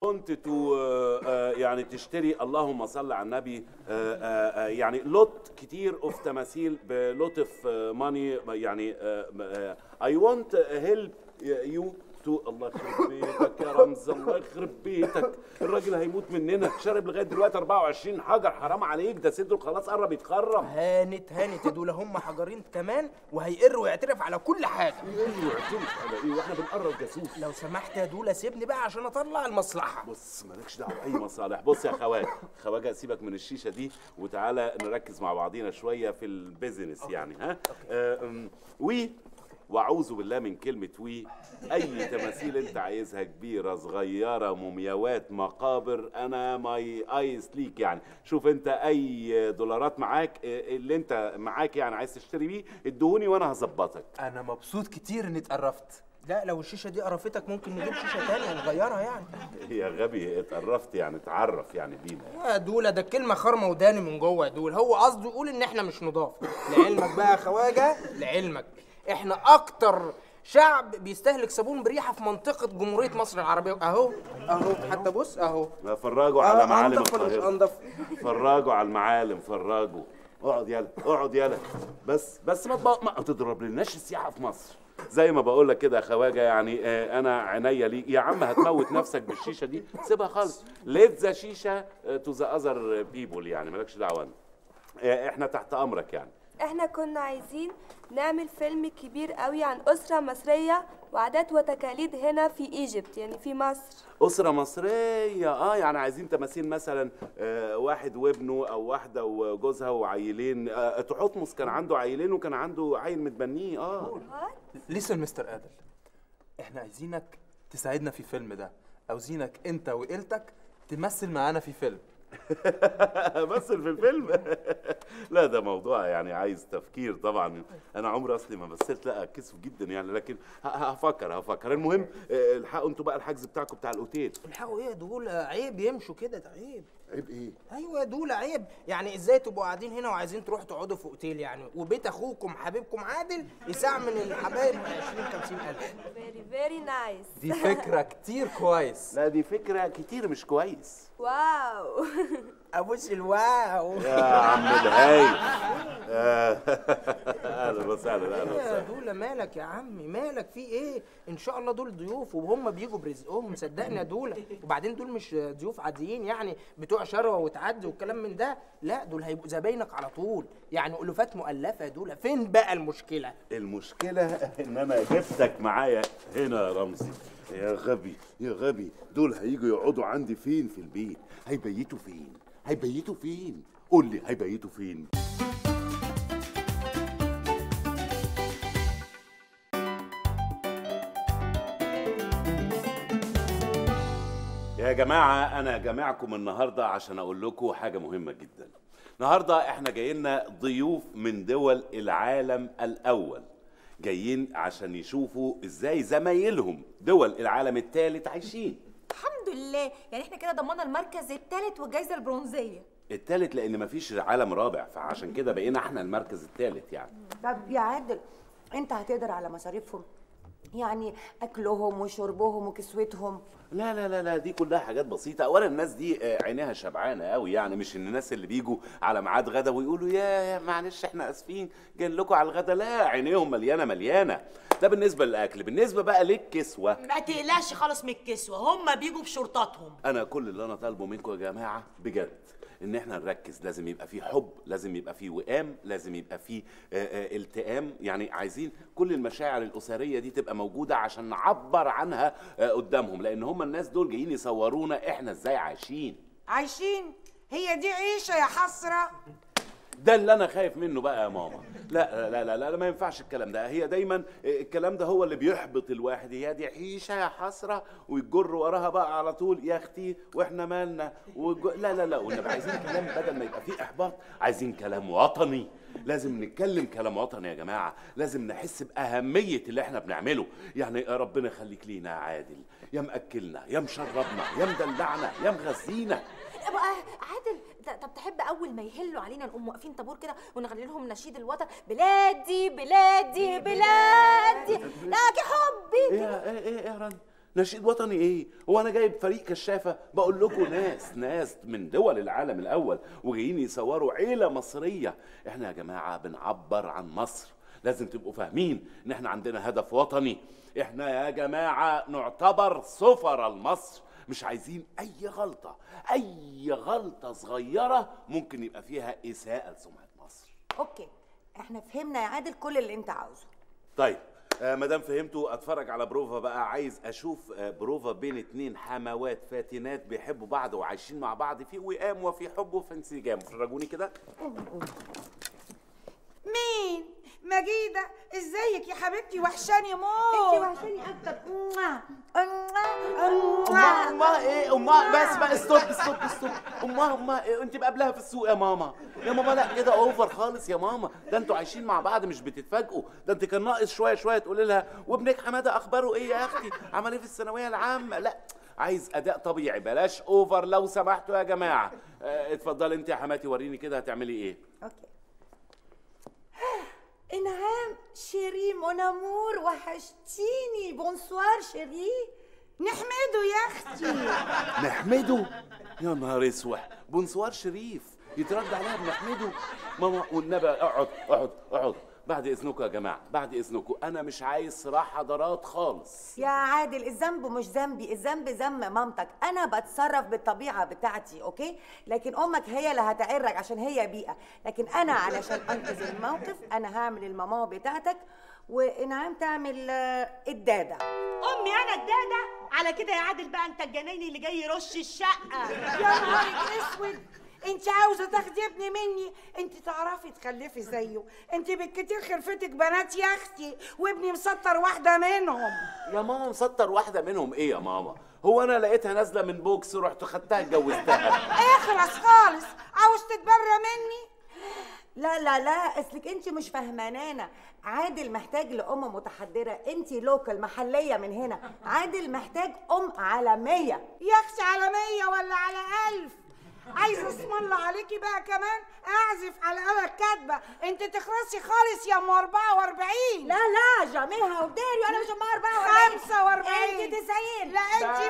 كنت يعني تشتري اللهم صل على النبي يعني لوت كتير اوف تماثيل بلوت اوف ماني يعني I want help you الله يخرب بيتك يا رمز، الله يخرب بيتك، الراجل هيموت مننا، شارب لغايه دلوقتي 24 حجر، حرام عليك، ده صدره خلاص قرب يتخرم. هانت يا دول، هم حجرين كمان وهيقر ويعترف على كل حاجه. ايه يعترف على ايه واحنا بنقرب جاسوس؟ لو سمحت يا دول سيبني بقى عشان اطلع المصلحه. بص مالكش دعوه باي مصالح، بص يا خواجه سيبك من الشيشه دي وتعالى نركز مع بعضينا شويه في البيزنس يعني. ها واعوذ بالله من كلمه اي تماثيل انت عايزها كبيره صغيره مومياوات مقابر، انا ماي ايس ليك يعني. شوف انت اي دولارات معاك اللي انت معاك يعني عايز تشتري بيه ادهوني وانا هظبطك. انا مبسوط كتير اني اتقرفت. لا لو الشيشه دي قرفتك ممكن نجيب شيشه تانية نغيرها يعني. يا غبي اتقرفت يعني اتعرف يعني بينا يا دوله، ده الكلمه خرمه وداني من جوه يا دول، هو قصده يقول ان احنا مش نضاف. لعلمك بقى يا خواجه، لعلمك احنا اكتر شعب بيستهلك صابون بريحه في منطقه جمهوريه مصر العربيه. اهو حتى بص اهو. فرجوا على معالم القاهره. انضف فرجوا على المعالم، فرجوا. اقعد يلا بس ما تضرب لناش السياحه في مصر. زي ما بقول لك كده يا خواجه يعني انا عينيا ليك يا عم. هتموت نفسك بالشيشه دي سيبها خالص، ليت ذا شيشه تو ذا اذر بيبول يعني، مالكش دعوه. احنا تحت امرك يعني. احنا كنا عايزين نعمل فيلم كبير قوي عن أسرة مصرية وعادات وتقاليد هنا في ايجيبت يعني في مصر. أسرة مصرية يعني عايزين تماثيل مثلا واحد وابنه أو واحدة وجوزها وعيلين. تحتمس كان عنده عيلين وكان عنده عيل متبنيه. لسن مستر آدل، احنا عايزينك تساعدنا في الفيلم ده، عاوزينك انت وعيلتك تمثل معانا في فيلم. امثل في الفيلم؟ لا ده موضوع يعني عايز تفكير طبعا. انا عمري اصلي ما مثلت، لا كسف جدا يعني، لكن هفكر. المهم الحقوا انتوا بقى الحجز بتاعكم بتاع الاوتيل. الحقوا ايه يا دول؟ عيب يمشوا كده، ده عيب. عيب ايه؟ ايوه يا دول عيب. يعني ازاي تبقوا قاعدين هنا وعايزين تروحوا تقعدوا في اوتيل يعني، وبيت اخوكم حبيبكم عادل يساع من الحبايب 20-50 الف. very nice. دي فكرة كتير كويس. لا دي فكرة كتير مش كويس. واو. ابوس الواو يا عم الهاي. اهلا وسهلا. يا دول مالك يا عمي، مالك في ايه؟ ان شاء الله دول ضيوف وهم بيجوا برزقهم، صدقني يا دول. وبعدين دول مش ضيوف عاديين يعني بتوع شروه وتعدي والكلام من ده، لا دول هيبقوا زباينك على طول يعني، الوفات مؤلفه يا دول. فين بقى المشكله؟ المشكله ان انا جبتك معايا هنا يا رمزي. يا غبي دول هيجوا يقعدوا عندي فين في البيت؟ هيبيتوا فين؟ قول لي هيبيتوا فين؟ يا جماعة أنا جامعكم النهاردة عشان أقول لكم حاجة مهمة جدا. النهاردة إحنا جايين ضيوف من دول العالم الأول، جايين عشان يشوفوا إزاي زمايلهم دول العالم الثالث عايشين. الحمد لله، يعني إحنا كده ضمننا المركز الثالث والجائزة البرونزية. الثالث لأن مفيش عالم رابع، فعشان كده بقينا إحنا المركز الثالث يعني. طب يا عادل، أنت هتقدر على مصاريفهم؟ يعني اكلهم وشربهم وكسوتهم؟ لا دي كلها حاجات بسيطه. اولا الناس دي عينيها شبعانه قوي يعني، مش الناس اللي بيجوا على ميعاد غدا ويقولوا يا معلش احنا اسفين جايين لكم على الغدا، لا عينيهم مليانه. ده بالنسبه للاكل. بالنسبه بقى للكسوه، ما تقلقش خالص من الكسوه، هم بيجوا بشرطاتهم. انا كل اللي انا طالبه منكم يا جماعه بجد ان احنا نركز. لازم يبقى فيه حب، لازم يبقى فيه وئام، لازم يبقى فيه التئام. يعني عايزين كل المشاعر الاسريه دي تبقى موجوده عشان نعبر عنها قدامهم، لان هم الناس دول جايين يصورونا احنا ازاي عايشين. هي دي عيشه يا حسره. ده اللي انا خايف منه بقى يا ماما. لا لا لا لا ما ينفعش الكلام ده. هي دايما الكلام ده هو اللي بيحبط الواحد. هي دي عيشه يا حسره ويجر وراها بقى على طول يا اختي واحنا مالنا لا والنبي عايزين كلام بدل ما يبقى فيه احباط، عايزين كلام وطني. لازم نتكلم كلام وطني يا جماعه، لازم نحس باهميه اللي احنا بنعمله. يعني ربنا يخليك لينا يا عادل، يا مأكلنا يا مشربنا يا مدلعنا يا مغذينا. عادل طب تحب اول ما يهلوا علينا نقوم واقفين طابور كده ونغني لهم نشيد الوطن، بلادي بلادي بلادي لك حبي؟ ايه يا رن، نشيد وطني ايه؟ هو انا جايب فريق كشافه؟ بقول لكم ناس من دول العالم الاول وجايين يصوروا عيله مصريه. احنا يا جماعه بنعبر عن مصر، لازم تبقوا فاهمين ان احنا عندنا هدف وطني. احنا يا جماعه نعتبر سفراء لمصر، مش عايزين اي غلطه صغيره ممكن يبقى فيها اساءه لسمعه مصر. اوكي، احنا فهمنا يا عادل كل اللي انت عاوزه. طيب مادام فهمتوا اتفرج على بروفا بقى. عايز اشوف بروفا بين 2 حموات فاتنات بيحبوا بعض وعايشين مع بعض في وئام وفي حب وفي انسجام. فرجوني كده. مين؟ مجيدة، ازيك يا حبيبتي؟ وحشاني موت. انت وحشاني اكتر. امها ايه؟ امها بس ستوب. امها إيه؟ انت مقابلها في السوق يا ماما. يا ماما لا كده اوفر خالص يا ماما، ده انتوا عايشين مع بعض مش بتتفاجئوا. ده انت كان ناقص شويه تقولي لها وابنك حماده اخباره ايه يا اختي؟ عمل ايه في الثانويه العامه؟ لا، عايز اداء طبيعي، بلاش اوفر لو سمحتوا يا جماعه. اتفضلي انت يا حماتي، وريني كده هتعملي ايه. اوكي. انعام شيري مون امور، وحشتيني. بونسوار شيري. نحمده يا اختي. نحمده؟ يا نهار اسود، بونسوار شريف يترد عليها بنحمده؟ ماما والنبي اقعد. بعد اذنكم يا جماعه، بعد اذنكم، انا مش عايز صراع حضارات خالص. يا عادل الذنب مش ذنبي، الذنب ذنب مامتك. انا بتصرف بالطبيعه بتاعتي، اوكي؟ لكن امك هي اللي هتعرج عشان هي بيئه، لكن انا علشان انقذ الموقف انا هعمل الماما بتاعتك وانعام تعمل الداده. امي انا الداده؟ على كده يا عادل بقى انت الجنايني اللي جاي يرش الشقه. يا نهارك اسود، انت عاوزه تاخدي ابني مني؟ انت تعرفي تخلفي زيه؟ انت بالكتير خلفتك بنات يا اختي، وابني مسطر واحده منهم. يا ماما مسطر واحده منهم ايه يا ماما؟ هو انا لقيتها نازله من بوكس ورحت خدتها اتجوزتها؟ اخرس خالص، عاوز تتبرى مني؟ لا اصلك انت مش فاهمانانا. عادل محتاج لام متحضره، انت لوكال محليه من هنا. عادل محتاج ام عالميه. يا اختي على 100 ولا على 1000؟ عايزه اسم الله عليكي بقى كمان اعزف على آلة كاتبه. انت تخرسي خالص يا ام 44. لا جاميها وداري، انا مش ام 44. 45. انت 90. لا انت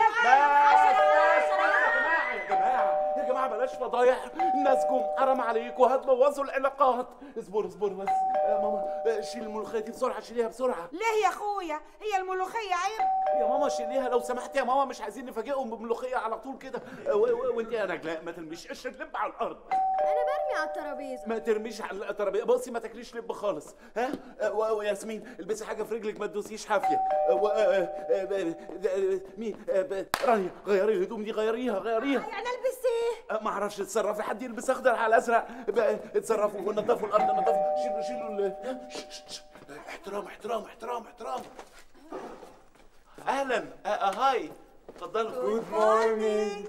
100. يا جماعه بلاش فضايح، الناس جم حرام عليكم هتبوظوا العلاقات. اصبر بس يا ماما، شيل الملوخيه دي بسرعه، شيليها بسرعه. ليه يا اخويا؟ هي الملوخيه عيب؟ يا ماما شيليها لو سمحتي يا ماما، مش عايزين نفاجئهم بملوخيه على طول كده. وانت يا نجلاء ما ترميش قشر لب على الارض. انا برمي على الترابيزه. ما ترميش على الترابيزه، بصي ما تاكليش لب خالص. ها وياسمين البسي حاجه في رجلك، ما تدوسيش حافيه. مين؟ رانيا غيري الهدوم دي، غيريها. يعني البس ايه؟ ما اعرفش اتصرفي، حد يلبس اخضر على ازرق. اتصرفوا ونضفوا الارض، نضفوا، شيلوا احترام. اهلا. هاي اتفضلوا. جود مورنينج.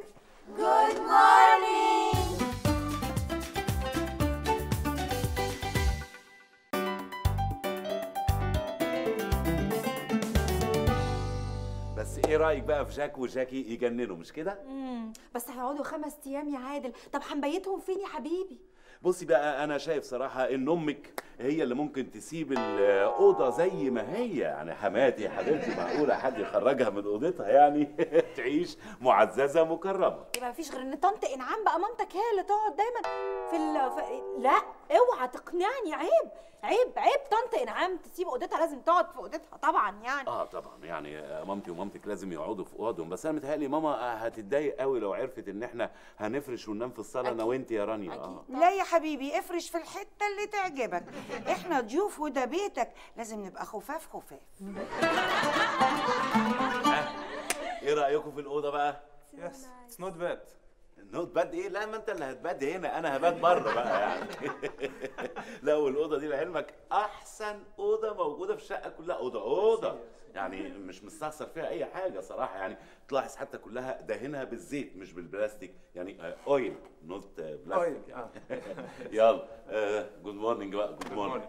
بس ايه رايك بقى في جاك وجاكي؟ يجننوا مش كده؟ بس هيقعدوا 5 ايام يا عادل. طب هنبيتهم فين يا حبيبي؟ بصي بقى، انا شايف صراحه ان امك هي اللي ممكن تسيب الاوضه زي ما هي. يعني حماتي حبيبتي، معقوله حد يخرجها من اوضتها يعني؟ تعيش معززه مكرمه. يبقى مفيش غير ان طنط انعام بقى مامتك هي اللي تقعد دايما لا اوعى تقنعني. عيب طنط انعام تسيب اوضتها، لازم تقعد في اوضتها طبعا يعني. طبعا يعني مامتي ومامتك لازم يقعدوا في اوضهم، بس انا متهيألي ماما هتتضايق قوي لو عرفت ان احنا هنفرش وننام في الصاله انا وانت يا رانيا. لا يا حبيبي، افرش في الحته اللي تعجبك. احنا ضيوف وده بيتك، لازم نبقى خفاف. ايه رايكم في الاوضه بقى؟ يس اتس نوت باد. نوت باد ايه؟ لا، ما انت اللي هتباد هنا، انا هبات بره بقى يعني. لا، والاوضه دي لعلمك احسن اوضه موجوده في الشقه كلها. اوضه يعني مش مستخسر فيها اي حاجه صراحه. يعني تلاحظ حتى كلها دهنها بالزيت مش بالبلاستيك، يعني اويل نوت بلاستيك يعني. يلا جود مورنينج بقى. جود مورنينج.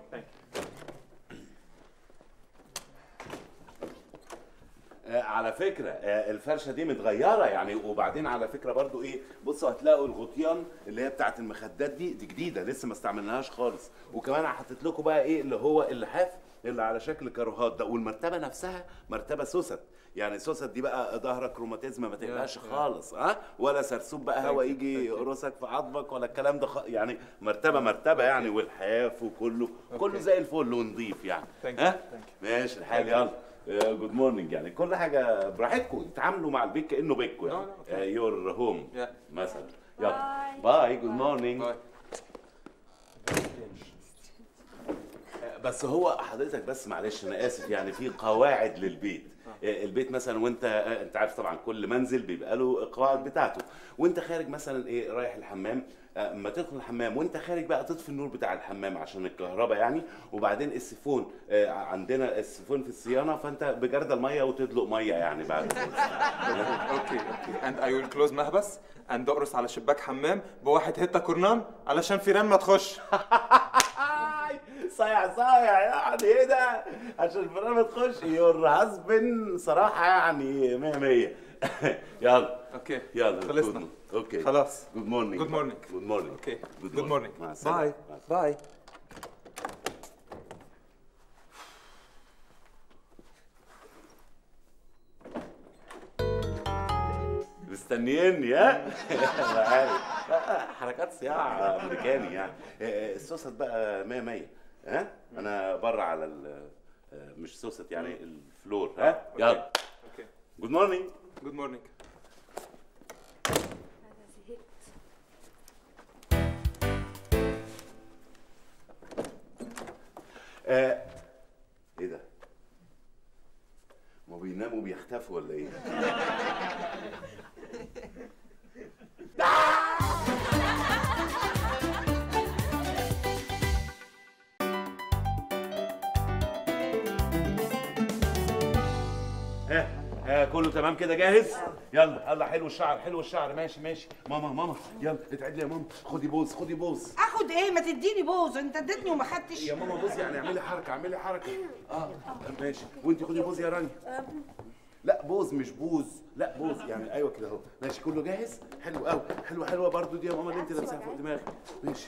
على فكرة الفرشة دي متغيرة يعني. وبعدين على فكرة برضو ايه، بصوا هتلاقوا الغطيان اللي هي بتاعت المخدات دي جديدة لسه ما استعملناهاش خالص. وكمان حطيت لكم بقى ايه اللي هو اللحاف اللي على شكل كاروهات ده. والمرتبة نفسها مرتبة سوست، يعني سوست دي بقى ظهرك روماتيزم ما تقلقش خالص، ها؟ ولا سرسوب بقى هوا يجي يقرصك في عظمك ولا الكلام ده يعني مرتبه يعني، والحاف وكله كله زي الفل ونضيف يعني. ها ماشي الحال. يلا جود مورنينج، يعني كل حاجه براحتكم، اتعاملوا مع البيت كانه بيتكم يعني يور هوم مثلا. يلا باي جود مورنينج. بس هو حضرتك بس معلش انا اسف، يعني في قواعد للبيت. البيت مثلا وانت عارف طبعا كل منزل بيبقى له القواعد بتاعته، وانت خارج مثلا ايه رايح الحمام، اما تدخل الحمام وانت خارج بقى تطفي النور بتاع الحمام عشان الكهرباء يعني، وبعدين السيفون عندنا السيفون في الصيانه، فانت بجرد الميه وتدلق ميه يعني بعد. اوكي and I will close محبس and اقرص على شباك حمام بواحد هته كورنان علشان فيران ما تخش. صايع يعني ايه ده؟ عشان الفيران ما تخش. يور هازبن صراحه يعني 100. يلا اوكي يلا خلصنا. اوكي خلاص. جود مورنينج. جود مورنينج. جود مورنينج. اوكي جود مورنينج. مع السلامه. باي. مستنيني ها؟ انا عارف حركات صياعه امريكاني يعني. السوست بقى 100. ها؟ انا بره على مش سوست يعني الفلور. ها؟ يلا. اوكي جود مورنينج. جود مورنينج. ايه ده؟ ما بيناموا بيختفوا ولا ايه؟ كله تمام كده جاهز؟ يلا حلو الشعر ماشي. ماما يلا اتعدلي يا ماما. خدي بوز. اخد ايه؟ ما تديني بوز، انت اديتني وما خدتش. يا ماما بوز يعني اعملي حركه. ماشي. وانت خدي بوز يا رانيا. لا بوز مش بوز، لا بوز يعني ايوه كده اهو. ماشي كله جاهز؟ حلو قوي. حلوه برضو دي يا ماما اللي انت لابساها فوق دماغك. ماشي.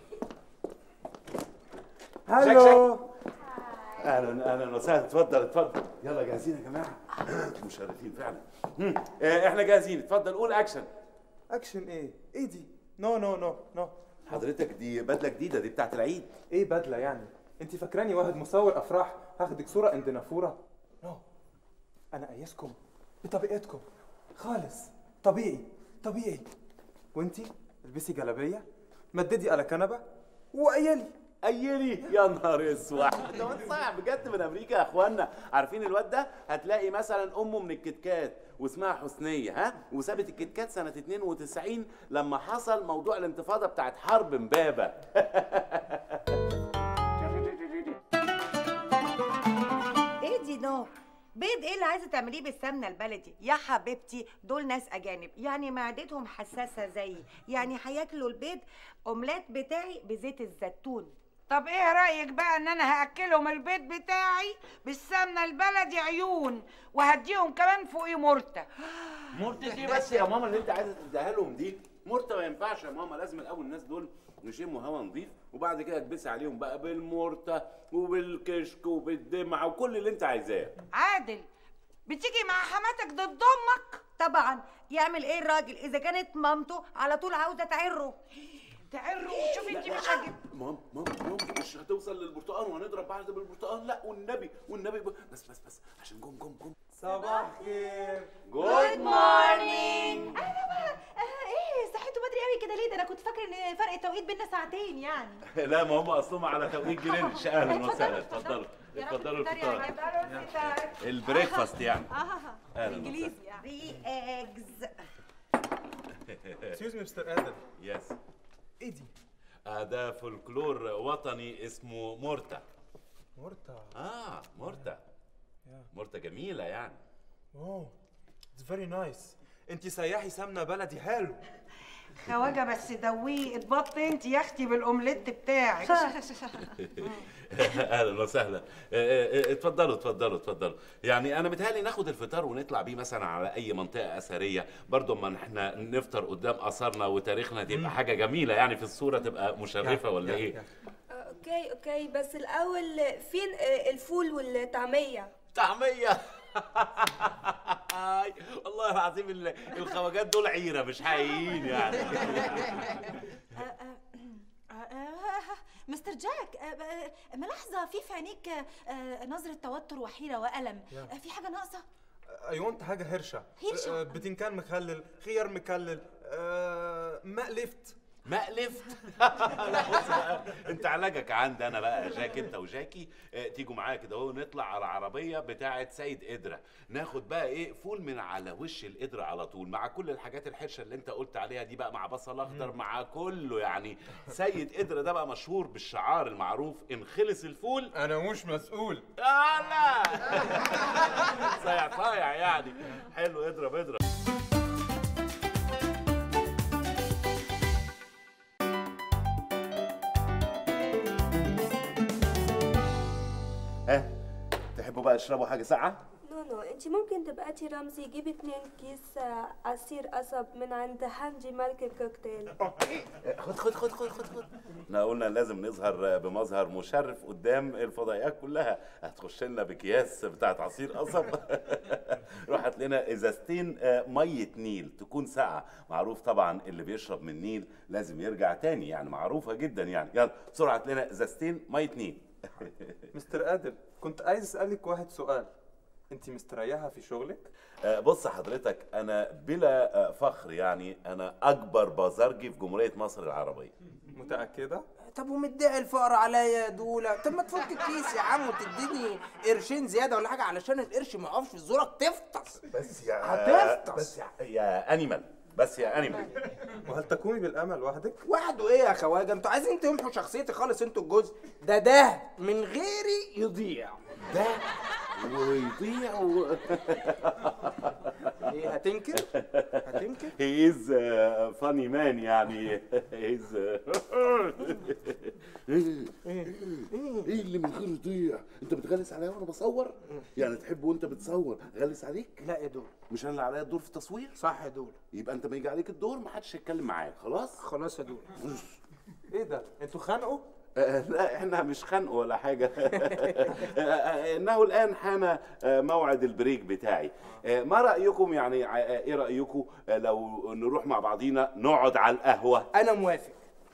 هلو. اهلا وسهلا. اتفضل. يلا جاهزين يا جماعه؟ مشرفين فعلا. احنا جاهزين. اتفضل قول اكشن. اكشن ايه دي؟ نو. حضرتك دي بدله جديده، دي بتاعت العيد. ايه بدله يعني؟ انت فاكراني واحد مصور افراح هاخدك صوره عند نافوره؟ نو. انا قايسكم بطبيعتكم خالص، طبيعي. وانتي البسي جلابيه، مددي على كنبه وقيلي. يا نهار اسود. ده واد صايع بجد من امريكا يا اخوانا. عارفين الواد ده؟ هتلاقي مثلا امه من الكتكات واسمها حسنيه، وسابت الكتكات سنه 92 لما حصل موضوع الانتفاضه بتاعت حرب امبابه. ايه دي نو؟ بيض ايه اللي عايزه تعمليه بالسمنه البلدي يا حبيبتي؟ دول ناس اجانب يعني معدتهم حساسه زيي، يعني هياكلوا البيض اومليت بتاعي بزيت الزيتون. طب ايه رايك بقى ان انا هاكلهم البيض بتاعي بالسمنه البلدي عيون، وهديهم كمان فوقيه مرته. مرته دي بس يا ماما اللي انت عايزه تديها لهم دي؟ مرته ما ينفعش يا ماما، لازم الاول الناس دول نشموا هوا نضيف، وبعد كده تبسي عليهم بقى بالمرته وبالكشك وبالدمعه وكل اللي انت عايزاه. عادل، بتيجي مع حماتك ضد امك؟ طبعا. يعمل ايه الراجل اذا كانت مامته على طول عاوزه تعره؟ شوفي انت مش هتجيب. مام مش هتوصل للبرتقال وهنضرب بعض بالبرتقال. لا والنبي بس عشان جم. صباح الخير. جود مورنينج. ايه صحيتوا بدري قوي كده ليه؟ ده انا كنت فاكره ان فرق التوقيت بينا ساعتين يعني. لا ما هم اصلهم على توقيت جرينتش. اهلا وسهلا. اتفضلوا الفطار. البريكفاست يعني. انجليزي يعني. 3 eggs. اكسكيوز مي مستر ادم. يس. ايه دي؟ ده فولكلور وطني اسمه مرته. مرته. مرته جميله يعني. اوه اتس فيري نايس. انت سياحي سمنه بلدي حلو. خواجه بس دويه اتبط انت يا اختي بالاومليت بتاعك. اهلا وسهلا. اتفضلوا. يعني انا متهيألي ناخد الفطار ونطلع بيه مثلا على اي منطقه اثريه، برضو اما احنا نفطر قدام اثارنا وتاريخنا تبقى حاجه جميله يعني، في الصوره تبقى مشرفه ولا ايه؟ اوكي بس الاول فين الفول والطعميه؟ طعميه. والله العظيم الخواجات دول عيره مش حقيقيين يعني. مستر جاك، ملاحظة في عينيك نظرة توتر وحيرة وألم، في حاجة ناقصة؟ أيوة حاجة هرشة. بتنكان مخلل، خيار مكلل، مقلفت. مقلفت؟ لا بص بقى، انت علاجك عندي انا بقى يا جاك، انت وجاكي تيجوا معايا كده اهو، نطلع على عربيه بتاعه سيد قدره، ناخد بقى ايه فول من على وش القدره على طول، مع كل الحاجات الحرشه اللي انت قلت عليها دي بقى، مع بصل اخضر مع كله يعني. سيد قدره ده بقى مشهور بالشعار المعروف ان خلص الفول انا مش مسؤول. لا صايع يعني. حلو، اضرب. تحبوا بقى تشربوا حاجة ساقعة؟ نو انت ممكن تبقى رمزي جيبي 2 كيس عصير قصب من عند حنجي ملك الكوكتيل. خد. احنا قلنا لازم نظهر بمظهر مشرف قدام الفضائيات كلها، هتخش لنا بكياس بتاعت عصير قصب. روح هات لنا ازازتين مية نيل تكون ساقعة، معروف طبعا اللي بيشرب من نيل لازم يرجع تاني يعني، معروفة جدا يعني. يلا بسرعة هات لنا ازازتين مية نيل. مستر قادر، كنت عايز اسالك واحد سؤال، انت مستريحه في شغلك؟ بص حضرتك، انا بلا فخر يعني انا اكبر بازارجي في جمهوريه مصر العربيه. متاكده؟ طب ومدعي الفقر عليا يا دوله؟ طب ما تفك الكيس يا عم وتديني قرشين زياده ولا حاجه علشان القرش ما يقفش في زورك تفطس. بس يا هتفطس. بس يا انيمال، بس يا انيمال. وهل تقومي بالامل وحدك؟ وحده ايه يا خواجه؟ انتوا عايزين تمحوا شخصيتي خالص انتوا الجزء ده من غيري يضيع. ده ويضيع ايه هتنكر؟ هي از فاني مان يعني. هي از ايه اللي من غير يضيع؟ انت بتغلس عليا وانا بصور؟ يعني تحب وانت بتصور غلس عليك؟ لا يا دول، مش انا اللي عليا الدور في التصوير؟ صح يا دول. يبقى انت ما يجي عليك الدور ما حدش يتكلم معاك. خلاص يا دول. ايه ده؟ انتوا خانقوا؟ لا احنا مش خانق ولا حاجة. انه الان حان موعد البريك بتاعي. ما رأيكم يعني، ايه رأيكم لو نروح مع بعضينا نقعد على القهوة؟ انا موافق.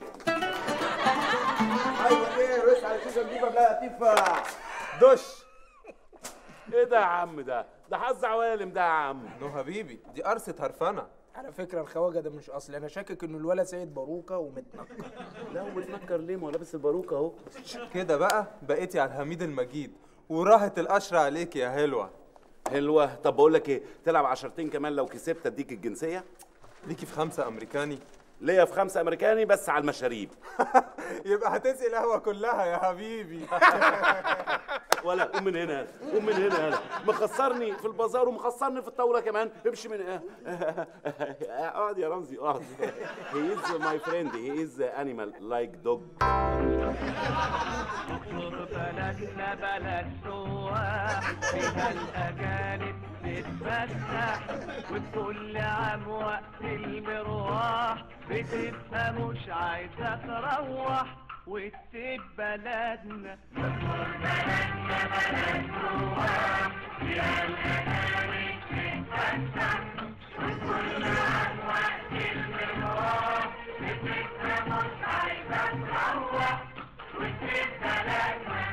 ايوه ايه رش على شيشه نضيفه بلا لطيفه. دش. ايه ده يا عم؟ ده حظ عوالم ده يا عم. نو حبيبي، دي قرصة هرفنة. على فكره الخواجه ده مش اصلي، انا شاكك انه الولد سيد باروكه ومتنكر. لا ومتنكر ليه؟ ما هو لابس الباروكه اهو. كده بقى بقيتي على الحميد المجيد وراحت القشره عليك يا هلوه. طب بقول لك ايه، تلعب 10 كمان لو كسبت اديك الجنسيه؟ ليكي في 5 امريكاني؟ ليا في 5 امريكاني بس على المشاريب. يبقى هتسقي القهوه كلها يا حبيبي. ولا قوم من هنا يلا، مخسرني في البازار ومخسرني في الطاوله كمان. امشي من اقعد يا رمزي اقعد. هي از ماي فريند، هي از انيمال لايك دوج. بلدنا بلد سواح فيها الاجانب تتفسح، وكل عام وقت المروح بتبقى مش عايزه تروح وتسيب بلدنا. بلدنا بلد سواح فيها الاجانب تتفسح، وكل عام وقت المروح بتبقى مش عايزه تروح وتسيب بلدنا.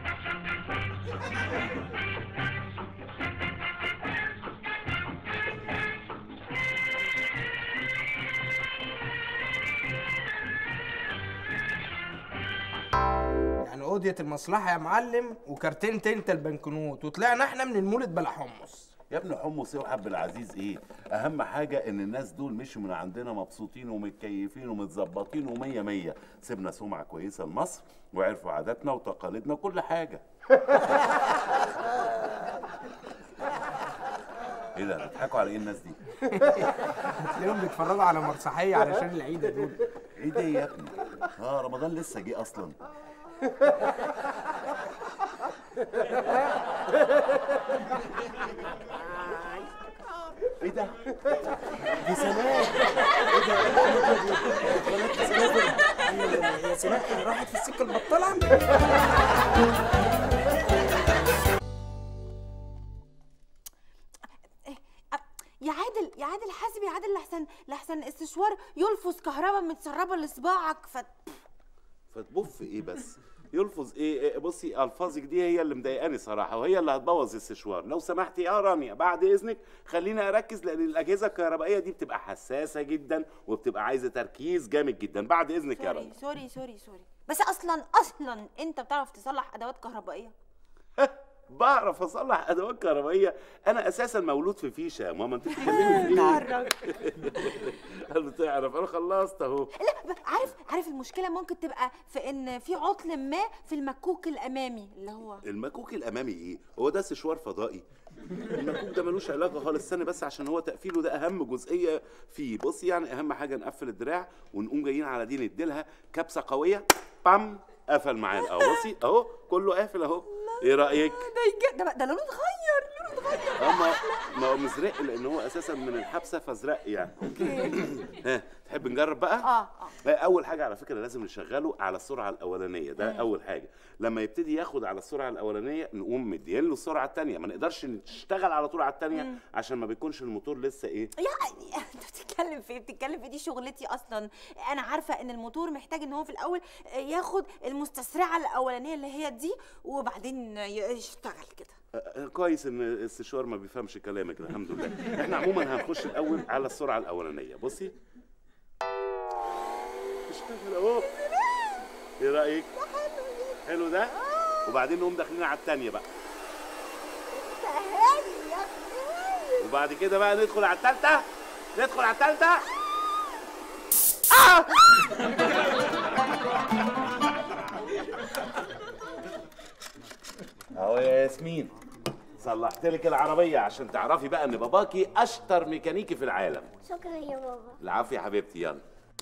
يعني قضية المصلحة يا معلم وكارتين انت البنكنوت وطلعنا احنا من المولد بلا حمص. يا ابني حمص ايه وحب العزيز ايه؟ اهم حاجه ان الناس دول مشوا من عندنا مبسوطين ومتكيفين ومتظبطين ومية مية. سيبنا سمعه كويسه لمصر وعرفوا عاداتنا وتقاليدنا وكل حاجه. ايه ده بيضحكوا على ايه الناس دي؟ هتلاقيهم بيتفرجوا على مسرحيه علشان العيد يا دول. عيد ايه يا ابني؟ رمضان لسه جه اصلا. ايه ده؟ دي سناء. ايه ده؟ يا سناء راحت في السكه البطاله. لحسن السشوار يلفظ كهرباء متسربه لصباعك فتبف ايه بس؟ يلفظ ايه؟ بصي الفاظك دي هي اللي مضايقاني صراحه، وهي اللي هتبوظ السشوار. لو سمحتي يا رانيا بعد اذنك خليني اركز، لان الاجهزه الكهربائيه دي بتبقى حساسه جدا وبتبقى عايزه تركيز جامد جدا. بعد اذنك يا رانيا. سوري بس اصلا انت بتعرف تصلح ادوات كهربائيه؟ بعرف اصلح ادوات كهربائيه؟ انا اساسا مولود في فيشه يا ماما، انت بتتكلمي في ايه؟ قال بتعرف، انا خلصت اهو. لا عارف المشكله ممكن تبقى في ان في عطل ما في المكوك الامامي اللي هو المكوك الامامي ايه؟ هو ده سشوار فضائي؟ المكوك ده ملوش علاقه خالص. استنى بس عشان هو تقفيله ده اهم جزئيه فيه. بصي يعني اهم حاجه نقفل الدراع ونقوم جايين على دي نديلها كبسه قويه، بام قفل معانا اهو. بصي اهو كله قافل اهو. ايه رايك؟ ده لونه اتغير. ما هو مزرق لان هو اساسا من الحبسه فازرق يعني. ها تحب نجرب بقى؟ اول حاجه على فكره لازم نشغله على السرعه الاولانيه، ده اول حاجه. لما يبتدي ياخد على السرعه الاولانيه نقوم مدين له السرعه الثانيه، ما نقدرش نشتغل على طول على الثانيه عشان ما بيكونش الموتور لسه ايه. يعني انت بتتكلم في دي شغلتي اصلا. انا عارفه ان الموتور محتاج ان هو في الاول ياخد المستسرعه الاولانيه اللي هي دي وبعدين يشتغل كده. كويس ان السشوار ما بيفهمش كلامك، الحمد لله. احنا عموما هنخش الاول على السرعه الاولانيه. بصي اشتغل اهو. ايه رايك؟ حلو ده. وبعدين نقوم داخلين على الثانيه بقى، وبعد كده بقى ندخل على الثالثه. اهو يا ياسمين صلحت لك العربيه عشان تعرفي بقى ان باباكي اشطر ميكانيكي في العالم. شكرا يا بابا. العافيه يا حبيبتي. يلا.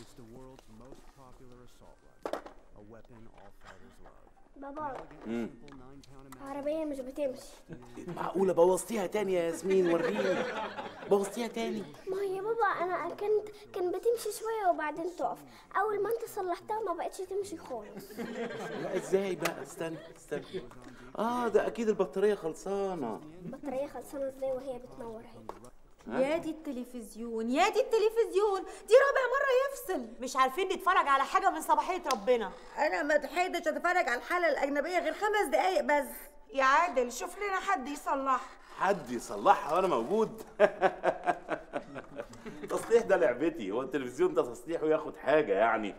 بابا العربية مش بتمشي. معقولة بوظتيها تاني يا ياسمين؟ وريني بوظتيها تاني. ما هي يا بابا انا كان بتمشي شوية وبعدين تقف. اول ما انت صلحتها ما بقتش تمشي خالص. لا ازاي بقى؟ استنى ده اكيد البطارية خلصانة. البطارية خلصانة ازاي وهي بتنور اهي؟ يا دي التلفزيون دي رابع مرة يفصل. مش عارفين نتفرج على حاجه من صباحيه ربنا. انا ما لحقتش اتفرج على الحلقه الاجنبيه غير 5 دقايق بس. يا عادل شوف لنا حد يصلحها. حد يصلحها وانا موجود؟ تصليح ده لعبتي، هو التلفزيون ده تصليح وياخد حاجة يعني؟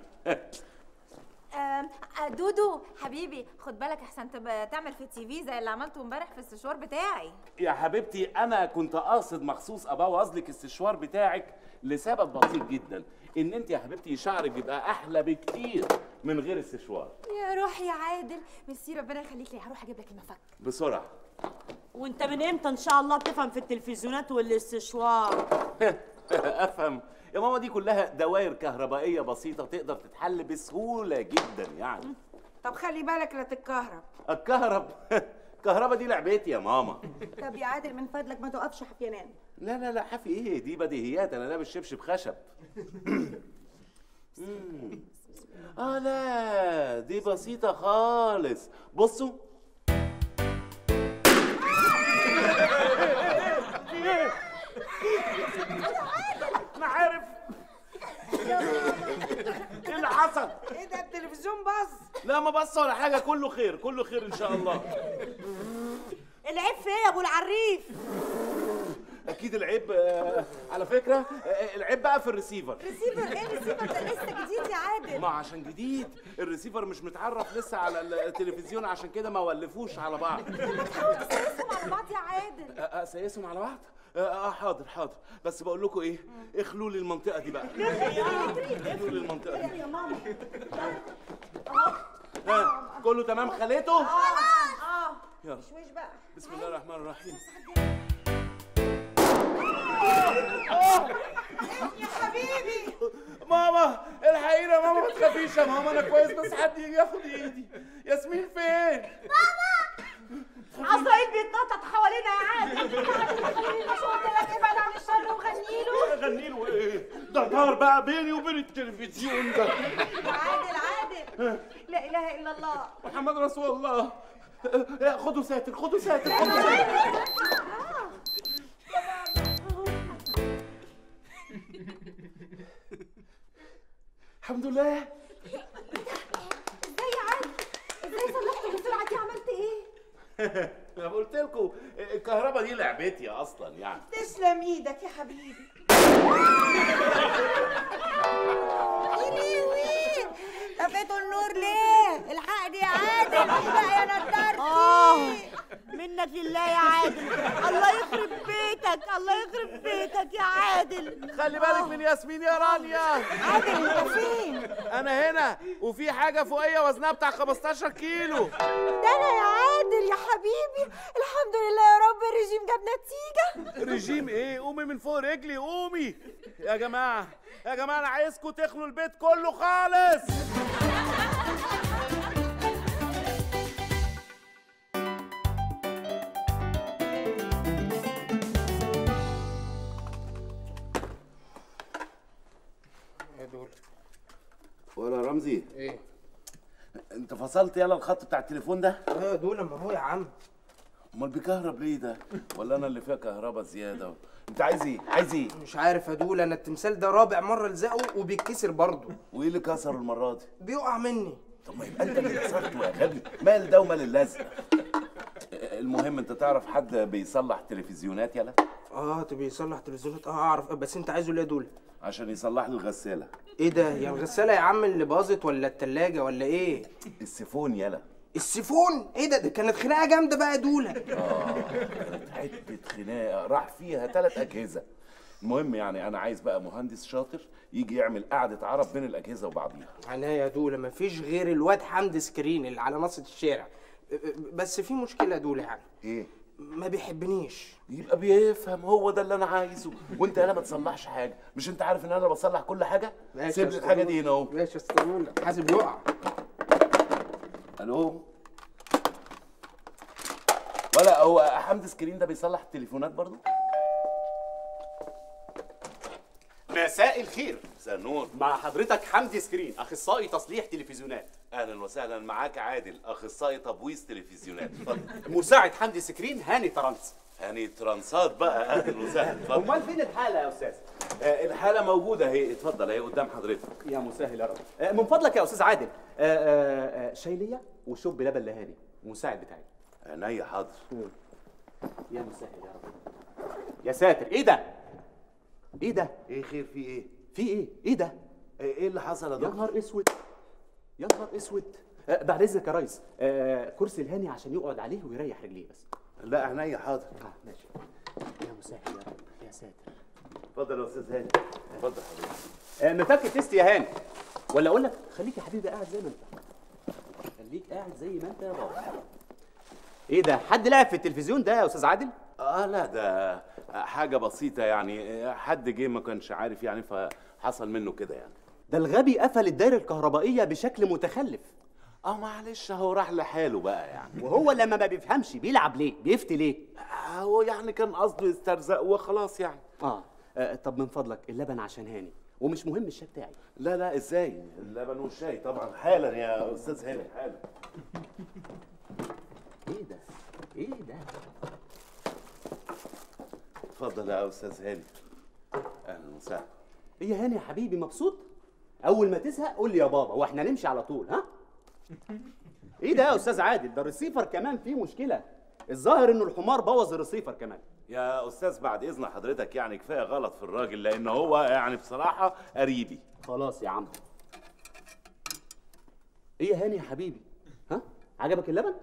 دودو حبيبي خد بالك احسن تبقى تعمل في التي في زي اللي عملته امبارح في السشوار بتاعي. يا حبيبتي انا كنت قاصد مخصوص ابوظ لك السشوار بتاعك لسبب بسيط جدا، ان انت يا حبيبتي شعرك بيبقى احلى بكتير من غير السشوار. يا روحي يا عادل ميرسي ربنا يخليك لي. هروح اجيب لك المفك بسرعه. وانت من امتى ان شاء الله بتفهم في التلفزيونات والاستشوار؟ افهم يا ماما، دي كلها دوائر كهربائيه بسيطه تقدر تتحل بسهوله جدا يعني. طب خلي بالك لا تتكهرب. الكهرباء دي لعبتي يا ماما. طب يا عادل من فضلك ما توقفش حفيانان. لا حفي ايه؟ دي بديهيات، انا لابس شبشب خشب. لا دي بسيطه خالص. بصوا انا عارف ايه اللي حصل. ايه ده التلفزيون باظ؟ لا ما بص ولا حاجه، كله خير ان شاء الله. العيب في ايه يا ابو العريف؟ اكيد العيب على فكره العيب بقى في الريسيفر. ريسيفر ايه؟ ريسيفر ده لسه جديد يا عادل. ما عشان جديد الريسيفر مش متعرف لسه على التلفزيون، عشان كده ما ولفوش على بعض. ما تحاول تسيسهم على بعض يا عادل. اسيسهم على بعض؟ حاضر بس بقول لكم ايه، اخلوا لي المنطقه دي بقى. اخلوا لي المنطقه دي يا ماما. كله تمام خليته؟ يلا مش بقى. بسم الله الرحمن الرحيم. يا حبيبي ماما الحقيقة يا ماما، ما تخافيش يا ماما، انا كويس، بس حد يجي ياخد ايدي. ياسمين فين؟ بابا عزرائيل بيتنطط حوالينا يا عادل. مش قلت لك ابعد عن الشر وغنيله؟ غنيله ايه؟ ده نار بقى بيني وبين التلفزيون ده. عادل لا اله الا الله محمد رسول الله. خدوا ساتر. الحمد لله. ازاي يا عادل؟ ازاي صلحت بالسرعه دي؟ عملت ايه؟ انا قلت لكم الكهرباء دي لعبتي اصلا يعني. تسلم ايدك يا حبيبي. طفيتوا النور ليه؟ الحقني يا عادل، لا يا نضارتي. منك لله يا عادل، الله يخرب بيتك، الله يخرب بيتك يا عادل. خلي بالك من ياسمين يا رانيا. عادل انت فين؟ انا هنا، وفي حاجه فوقيه وزنها بتاع 15 كيلو. ده انا يا عادل يا حبيبي، الحمد لله يا رب الرجيم جاب نتيجه. رجيم ايه؟ قومي من فوق رجلي، قومي يا جماعه. يا جماعه انا عايزكم تخلوا البيت كله خالص. يا دول ولا رمزي، ايه؟ انت فصلت يلا الخط بتاع التليفون ده؟ يا دول ما هو يا عم. امال بيكهرب ليه ده؟ ولا انا اللي فيها كهرباء زياده؟ انت عايز ايه؟ عايز ايه؟ مش عارف يا دول، انا التمثال ده رابع مره الزقه وبيتكسر برضه. وايه اللي كسره المره دي؟ بيقع مني. طب ما يبقى انت اللي كسرته يا غبي، مال ده ومال اللزق. المهم انت تعرف حد بيصلح تلفزيونات يلا؟ بيصلح تلفزيونات، اعرف، بس انت عايزه ليه يا دول؟ عشان يصلح لي الغساله. ايه ده؟ يا الغساله يا عم اللي باظت ولا التلاجة ولا ايه؟ السيفون يلا. السيفون؟ ايه ده كانت خناقه جامده بقى يا دوله. كانت حته خناقه راح فيها 3 اجهزه. المهم يعني انا عايز بقى مهندس شاطر يجي يعمل قعده عرب بين الاجهزه وبعضيها. عناية يا دوله، مفيش غير الواد حمدي سكرين اللي على ناصية الشارع. بس في مشكله يا دوله يعني. ايه؟ ما بيحبنيش. يبقى بيفهم، هو ده اللي انا عايزه. وانت انا ما تصلحش حاجه، مش انت عارف ان انا بصلح كل حاجه؟ سيب لي الحاجه دي هنا اهو. ماشي يا استاذ دوله، حاسب يقع. الو. ولا هو حمدي سكرين ده بيصلح التليفونات برضو؟ مساء الخير. مساء النور. مع حضرتك حمدي سكرين، اخصائي تصليح تلفزيونات. اهلا وسهلا، معاك عادل، اخصائي تبويض تلفزيونات. اتفضل. مساعد حمدي سكرين هاني ترانس. هاني ترانسات بقى. اهلا وسهلا. اتفضل. امال فين الحاله يا استاذ؟ الحاله موجوده اهي، اتفضل اهي قدام حضرتك. يا مسهل يا رب. من فضلك يا استاذ عادل، شاي ليا وشوب لبن لهاني المساعد بتاعي. عينيا حاضر. يا مسهل يا رب. يا ساتر، ايه ده؟ ايه ده؟ ايه خير؟ في ايه؟ في ايه؟ ايه ده؟ ايه اللي حصل يا يا دكتور؟ نهار اسود، يا نهار اسود. بعد اذنك يا ريس، كرسي الهاني عشان يقعد عليه ويريح رجليه بس. لا عينيا حاضر. ماشي. يا مسهل يا رب، يا ساتر. اتفضل يا استاذ هاني. اتفضل حضرتك. مفك تيست يا هاني، ولا اقول لك خليك يا حبيبي قاعد زي ما انت. خليك قاعد زي ما انت يا بابا. ايه ده؟ حد لعب في التلفزيون ده يا استاذ عادل؟ لا ده حاجه بسيطه يعني، حد جه ما كانش عارف يعني فحصل منه كده يعني. ده الغبي قفل الدايره الكهربائيه بشكل متخلف. معلش هو راح لحاله بقى يعني. وهو لما ما بيفهمش بيلعب ليه؟ بيفتي ليه؟ هو يعني كان قصده يسترزق وخلاص يعني. طب من فضلك اللبن عشان هاني، ومش مهم الشاي بتاعي. لا ازاي؟ اللبن والشاي طبعا حالا يا استاذ هاني حالا. ايه ده؟ ايه ده؟ اتفضل يا استاذ هاني. اهلا وسهلا. ايه يا هاني يا حبيبي، مبسوط؟ اول ما تزهق قول لي يا بابا واحنا نمشي على طول. ها؟ ايه ده يا استاذ عادل؟ ده الريسيفر كمان فيه مشكله. الظاهر انه الحمار بوظ الريسيفر كمان. يا استاذ بعد اذن حضرتك يعني كفايه غلط في الراجل، لان هو يعني بصراحه قريبي. خلاص يا عم. ايه يا هاني يا حبيبي؟ ها؟ عجبك اللبن؟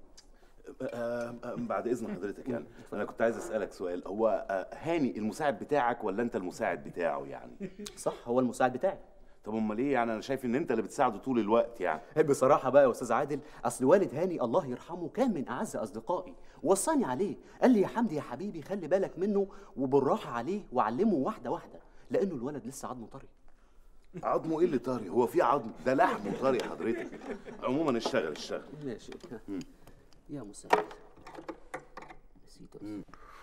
بعد اذن حضرتك يعني انا كنت عايز اسالك سؤال. هو هاني المساعد بتاعك ولا انت المساعد بتاعه يعني؟ صح، هو المساعد بتاعي. طب امال ايه يعني؟ انا شايف ان انت اللي بتساعده طول الوقت يعني. بصراحه بقى يا استاذ عادل، اصل والد هاني الله يرحمه كان من اعز اصدقائي، وصاني عليه، قال لي يا حمدي يا حبيبي خلي بالك منه وبالراحه عليه وعلمه واحده واحده، لانه الولد لسه عظمه طري. عظمه ايه اللي طري؟ هو في عظم؟ ده لحمه طري حضرتك. عموما اشتغل. ماشي. يا مساعد نسيته.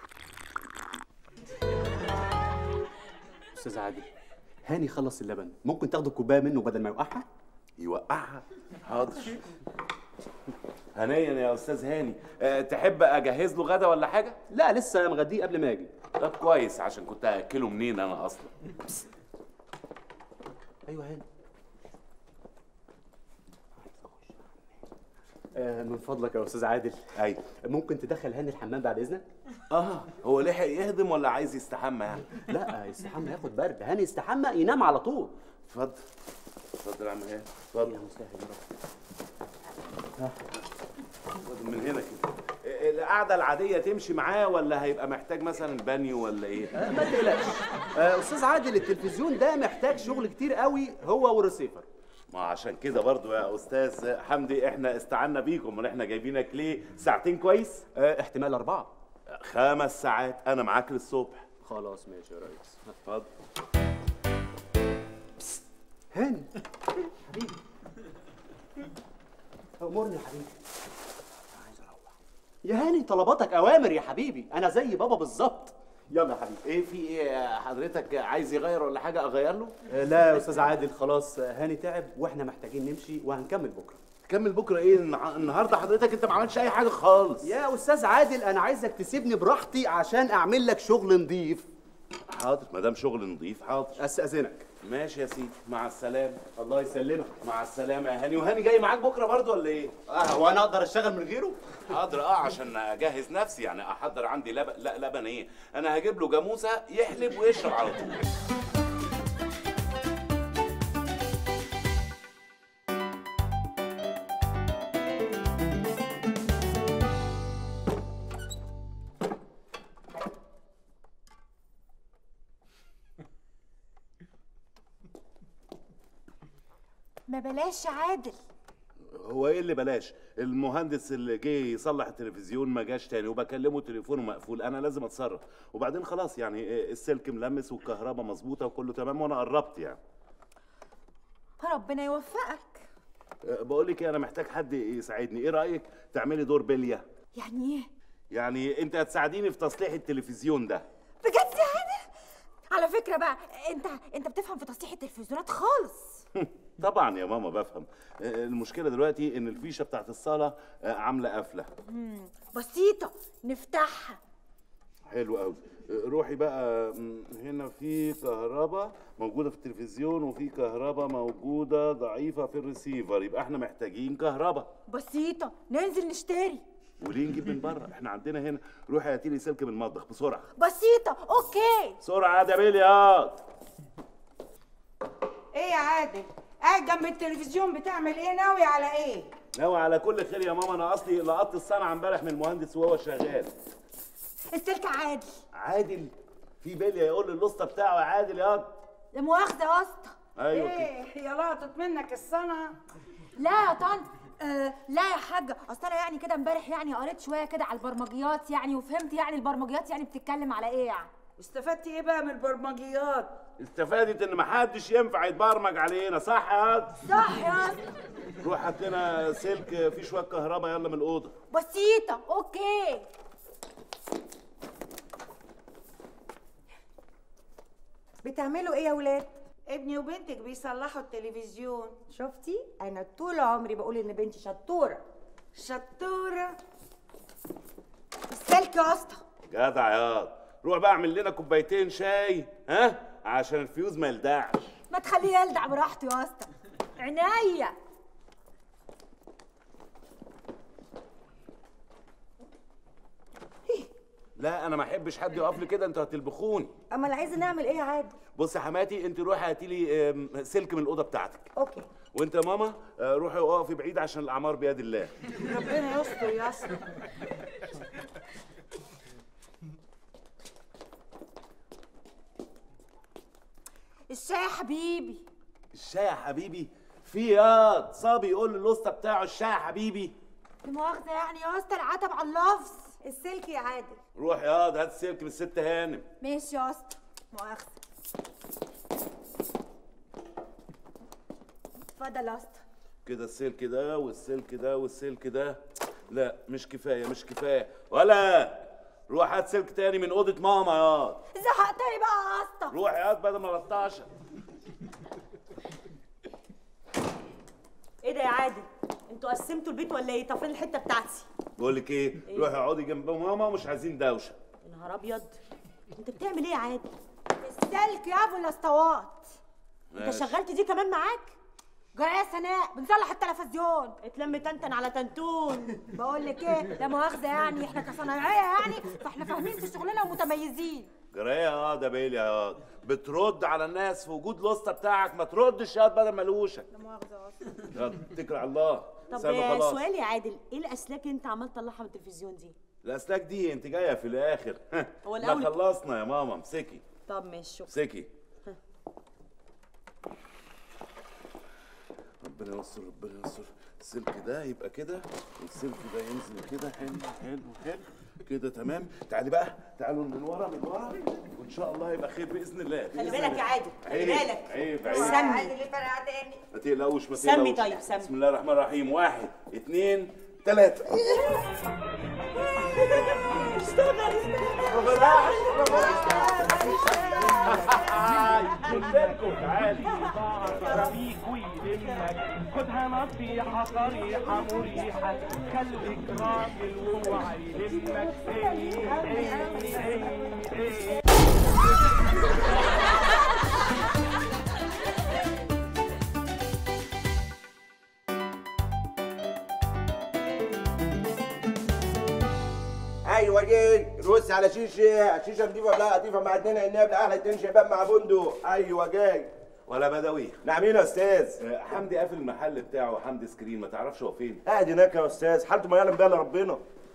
استاذ عادل، هاني خلص اللبن، ممكن تاخد الكوبايه منه بدل ما يوقعها؟ يوقعها؟ حاضر. هنيا يا استاذ هاني. تحب اجهز له غدا ولا حاجه؟ لا لسه مغديه قبل ما اجي. طب كويس، عشان كنت هاكله منين انا اصلا. ايوه هاني، من فضلك يا استاذ عادل. ايوه. ممكن تدخل هاني الحمام بعد اذنك؟ هو لحق يهدم ولا عايز يستحمى يعني؟ لا يستحمى ياخد برد، هاني يستحمى ينام على طول. اتفضل اتفضل يا عم هاني، اتفضل. يا مسهل يا رب. من هنا كده. القعده العاديه تمشي معاه ولا هيبقى محتاج مثلا بانيو ولا ايه؟ ما تقلقش. استاذ عادل التلفزيون ده محتاج شغل كتير قوي هو والريسيفر. ما عشان كده برضو يا استاذ حمدي احنا استعنا بيكم. امال احنا جايبينك ليه؟ ساعتين كويس؟ احتمال 4. 5 ساعات انا معاك للصبح. خلاص ماشي يا ريس. اتفضل. هاني حبيبي امرني يا حبيبي. عايز اروح. يا هاني طلباتك اوامر يا حبيبي، انا زي بابا بالظبط. يلا يا حبيبي. ايه في ايه حضرتك عايز يغير ولا حاجه اغير له؟ لا يا استاذ عادل خلاص هاني تعب واحنا محتاجين نمشي وهنكمل بكره. تكمل بكره ايه؟ النهارده حضرتك انت ما عملتش اي حاجه خالص. يا استاذ عادل انا عايزك تسيبني براحتي عشان اعمل لك شغل نضيف. حاضر ما دام شغل نضيف حاضر. استاذنك. ماشي يا سيدي، مع السلامه. الله يسلمك. مع السلامه يا هاني. وهاني جاي معاك بكره برضه ولا ايه؟ هو انا اقدر اشتغل من غيره؟ حاضر عشان اجهز نفسي يعني احضر عندي لبن. لا لبن ايه؟ انا هجيب له جاموسه يحلب ويشرب على طول. ما بلاش عادل. هو ايه اللي بلاش؟ المهندس اللي جه يصلح التلفزيون ما جاش تاني وبكلمه تليفونه مقفول، انا لازم اتصرف. وبعدين خلاص يعني السلك ملمس والكهرباء مظبوطه وكله تمام وانا قربت يعني. ربنا يوفقك. بقول لك انا محتاج حد يساعدني، ايه رايك تعملي دور بليه؟ يعني ايه؟ يعني انت هتساعديني في تصليح التلفزيون ده. بجد يا عادل؟ على فكره بقى انت بتفهم في تصليح التلفزيونات خالص. طبعا يا ماما بفهم. المشكله دلوقتي ان الفيشه بتاعت الصاله عامله قفله. بسيطه نفتحها. حلو قوي. روحي بقى هنا في كهرباء موجوده في التلفزيون وفي كهرباء موجوده ضعيفه في الريسيفر، يبقى احنا محتاجين كهرباء. بسيطه ننزل نشتري. وليه نجيب من بره؟ احنا عندنا هنا. روحي هاتي لي سلك من المطبخ بسرعه. بسيطه اوكي. بسرعه يا بليات. ايه يا عادل؟ قاعد جنب التلفزيون بتعمل ايه؟ ناوي على ايه؟ ناوي على كل خير يا ماما. انا اصلي لقطت الصنعه امبارح من المهندس وهو شغال. السلك عادل. عادل؟ في بليه يقول لي الاسطى بتاعه يا عادل ياض. لا مؤاخذه يا اسطى. ايوه ايه هي لقطت منك الصنعه؟ لا يا طنط. لا يا حاجه، اصل انا يعني كده امبارح يعني قريت شويه كده على البرمجيات يعني وفهمت يعني البرمجيات يعني بتتكلم على ايه يعني. استفدتي ايه بقى من البرمجيات؟ استفادت ان محدش ينفع يتبرمج علينا، صح يا واد؟ صح يا اسطى. روح هات لنا سلك فيه شويه كهرباء يلا من الاوضه. بسيطه اوكي. بتعملوا ايه يا ولاد؟ ابني وبنتك بيصلحوا التلفزيون. شفتي؟ انا طول عمري بقول ان بنتي شطوره. شطوره. السلك يا اسطى. جدع يا واد. روح بقى اعمل لنا كوبايتين شاي عشان الفيوز ما يلدعش. ما تخليه يلدع براحته يا اسطى. عينيا. لا انا ما احبش حد يقف لي كده، انتوا هتلبخوني. اما انا عايزه نعمل ايه يا عادل؟ بصي يا حماتي انت روحي هاتي لي سلك من الاوضه بتاعتك. اوكي. وانت يا ماما روحي اقفي بعيد عشان الاعمار بيد الله. ربنا يستر يا اسطى. الشاي يا حبيبي. الشاي يا حبيبي؟ في ياض صبي يقول للاسطى بتاعه الشاي يا حبيبي. مؤاخذه يعني يا اسطى العتب على اللفظ. السلك يا عادل. روح ياض هات السلك من الست هانم. ماشي يا اسطى. مؤاخذه. اتفضل يا اسطى. كده السلك ده والسلك ده والسلك ده. لا مش كفايه مش كفايه. ولا روح هات سلك تاني من اوضه ماما ياض. زهقتني بقى يا اسطى. روح ياض بدل ما 13. ايه ده يا عادل؟ انتوا قسمتوا البيت ولا ايه؟ طب فين الحته بتاعتي؟ بقول لك ايه؟ روحي اقعدي جنب ماما ومش عايزين دوشه. يا نهار ابيض. انت بتعمل ايه يا عادل؟ السلك يا ابو الاسطوات. انت شغلت دي كمان معاك؟ جرى يا سناء بنصلح التلفزيون. اتلم تنتن على تنتون. بقول لك ايه، لا مؤاخذه يعني احنا كصنايعيه يعني فاحنا فاهمين في شغلنا ومتميزين. جرايه ده بيلي يا بترد على الناس في وجود الاسطى بتاعك، ما تردش يا بدل ملوشك. لا مؤاخذه اصلا. يلا اتكل على الله. طب سؤال يا عادل، ايه الاسلاك اللي انت عمال تطلعها من التلفزيون دي؟ الاسلاك دي انت جايه في الاخر. هو الاول لا خلصنا يا ماما، امسكي. طب ماشي شكرا. امسكي. ربنا يستر ربنا يستر. السلك ده يبقى كده والسلك ده ينزل كده. حلو حلو حلو كده تمام. تعالي بقى، تعالوا من ورا من ورا وان شاء الله هيبقى خير باذن الله. خلي بالك يا عادل، خلي بالك. عيب عيب. سمي. ما تقلقوش ما تقلقوش. سمي طيب سمي. بسم الله الرحمن الرحيم. 1 2 3. اشتغل قلت لكم تعالي. بيك ويلمك، خدها نصيحة صريحة مريحة، خليك راجل واوعى يلمك. ايوه جاي رص على شيشه نضيفه بلا قطيفه مع 2 عناب لاحلى 2 شباب مع بندق. ايوه جاي. ولا بدوي. نعمين يا استاذ؟ حمدي قافل المحل بتاعه، حمدي سكرين، ما تعرفش هو فين؟ قاعد هناك يا استاذ، حالته ما يعلم بها الا ربنا.